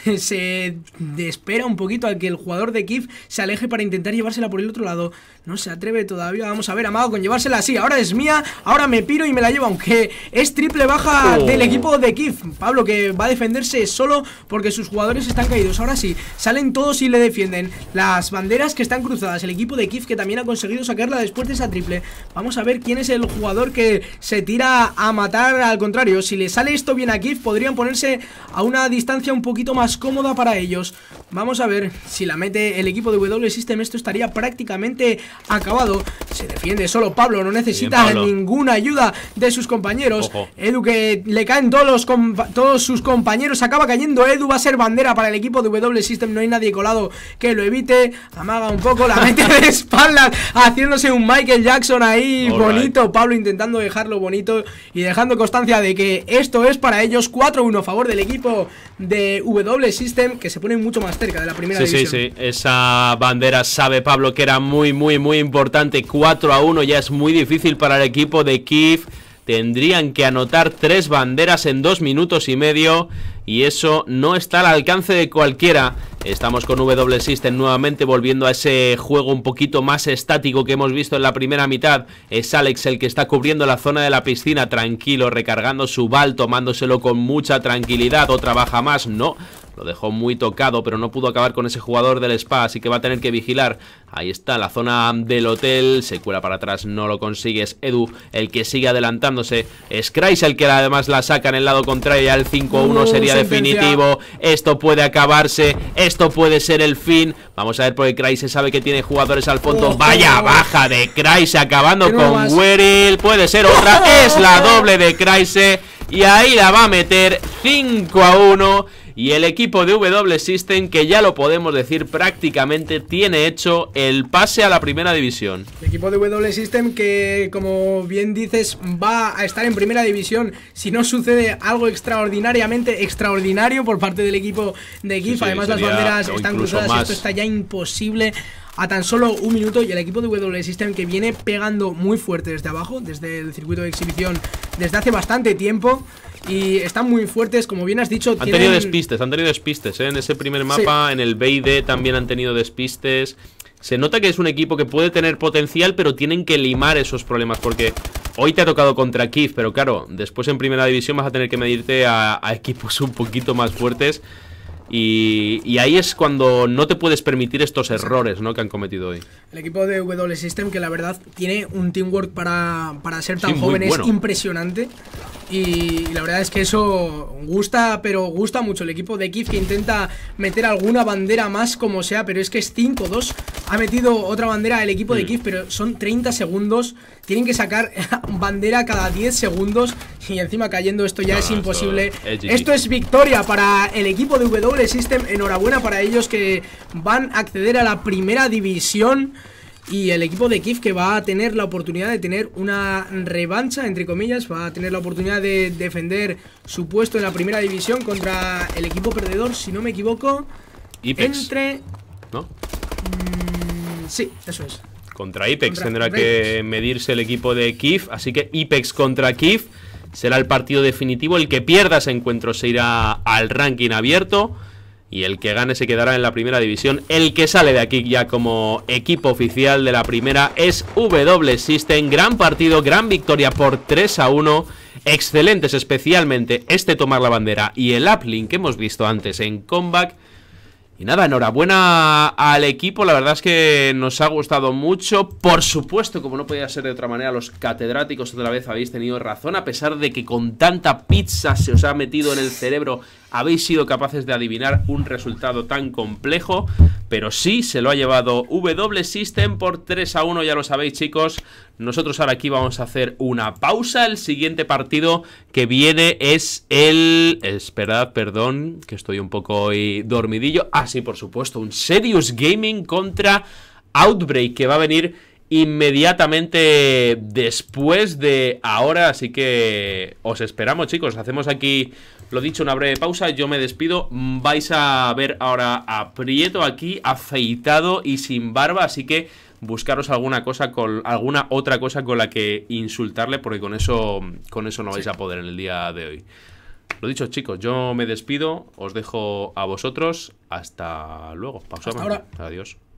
Se espera un poquito a que el jugador de Kif se aleje para intentar llevársela por el otro lado. No se atreve todavía. Vamos a ver, amago con llevársela así. Ahora es mía, ahora me piro y me la llevo. Aunque es triple baja del equipo de Kif. Pablo que va a defenderse solo porque sus jugadores están caídos. Ahora sí, salen todos y le defienden. Las banderas que están cruzadas. El equipo de Kif que también ha conseguido sacarla después de esa triple. Vamos a ver quién es el jugador que se tira a matar. Al contrario, si le sale esto bien a Kif, podrían ponerse a una distancia un poquito más cómoda para ellos. Vamos a ver si la mete el equipo de W System. Esto estaría prácticamente acabado. Se defiende solo Pablo, no necesita ninguna ayuda de sus compañeros.
Ojo.
Edu que le caen todos sus compañeros. Acaba cayendo Edu, va a ser bandera para el equipo de W System. No hay nadie colado que lo evite. Amaga un poco, la mete de espaldas, haciéndose un Michael Jackson ahí bonito. Pablo intentando dejarlo bonito y dejando constancia de que esto es para ellos. 4-1 a favor del equipo de W System, que se pone mucho más cerca de la primera división.
Sí, esa bandera sabe Pablo que era muy importante. 4-1 ya es muy difícil para el equipo de Kif. Tendrían que anotar 3 banderas en 2 minutos y medio y eso no está al alcance de cualquiera. Estamos con W System nuevamente volviendo a ese juego un poquito más estático que hemos visto en la primera mitad. Es Alex el que está cubriendo la zona de la piscina, tranquilo, recargando su bal, tomándoselo con mucha tranquilidad. Otra baja más, no, lo dejó muy tocado, pero no pudo acabar con ese jugador del spa, así que va a tener que vigilar. Ahí está, la zona del hotel, se cuela para atrás, no lo consigue. Es Edu el que sigue adelantándose. Es Kreis el que además la saca en el lado contrario. El 5-1 sería definitivo. Esto puede acabarse, esto puede ser el fin. Vamos a ver, porque Kreis se sabe que tiene jugadores al fondo. Vaya baja de Kreis acabando con Weril. Puede ser otra, es la doble de Kreis y ahí la va a meter. 5-1. Y el equipo de W System, que ya lo podemos decir, prácticamente tiene hecho el pase a la primera división.
El equipo de W System que, como bien dices, va a estar en primera división si no sucede algo extraordinariamente extraordinario por parte del equipo de Kif. Además las banderas están cruzadas y esto está ya imposible a tan solo un minuto. Y el equipo de W System que viene pegando muy fuerte desde abajo, desde el circuito de exhibición, desde hace bastante tiempo. Y están muy fuertes, como bien has dicho.
Han tenido despistes, en ese primer mapa, en el B y D también han tenido despistes. Se nota que es un equipo que puede tener potencial, pero tienen que limar esos problemas, porque hoy te ha tocado contra Kif, pero claro, después en primera división vas a tener que medirte a equipos un poquito más fuertes. Y ahí es cuando no te puedes permitir estos errores, ¿no?, que han cometido hoy. El
equipo de W System, que la verdad tiene un teamwork para ser tan joven, es impresionante. Y la verdad es que eso gusta, pero gusta mucho. El equipo de Kif que intenta meter alguna bandera más como sea, pero es que es 5-2. Ha metido otra bandera el equipo de Kif, pero son 30 segundos. Tienen que sacar bandera cada 10 segundos. Y encima cayendo, esto ya es imposible. Esto es victoria para el equipo de W System. Enhorabuena para ellos, que van a acceder a la primera división. Y el equipo de Kif que va a tener la oportunidad de tener una revancha, entre comillas. Va a tener la oportunidad de defender su puesto en la primera división contra el equipo perdedor, si no me equivoco.
Ipex, ¿no?
Sí, eso es.
Contra Ipex tendrá que medirse el equipo de Kif. Así que Ipex contra Kif será el partido definitivo. El que pierda ese encuentro se irá al ranking abierto y el que gane se quedará en la primera división. El que sale de aquí ya como equipo oficial de la primera es W System. Gran partido, gran victoria por 3-1. Excelentes, especialmente este tomar la bandera y el uplink que hemos visto antes en Comeback. Y nada, enhorabuena al equipo, la verdad es que nos ha gustado mucho. Por supuesto, como no podía ser de otra manera, los catedráticos otra vez habéis tenido razón. A pesar de que con tanta pizza se os ha metido en el cerebro, habéis sido capaces de adivinar un resultado tan complejo. Pero sí, se lo ha llevado W System por 3-1, ya lo sabéis, chicos. Nosotros ahora aquí vamos a hacer una pausa. El siguiente partido que viene es el... Esperad, perdón, que estoy un poco hoy dormidillo. Ah, sí, por supuesto, un Serious Gaming contra Outbreak, que va a venir inmediatamente después de ahora. Así que os esperamos, chicos. Hacemos aquí, lo dicho, una breve pausa. Yo me despido. Vais a ver ahora a Prieto aquí afeitado y sin barba, así que buscaros alguna otra cosa con la que insultarle, porque con eso no vais a poder en el día de hoy. Lo dicho, chicos, yo me despido, os dejo a vosotros. Hasta luego. Pausa.
Hasta ahora.
Adiós.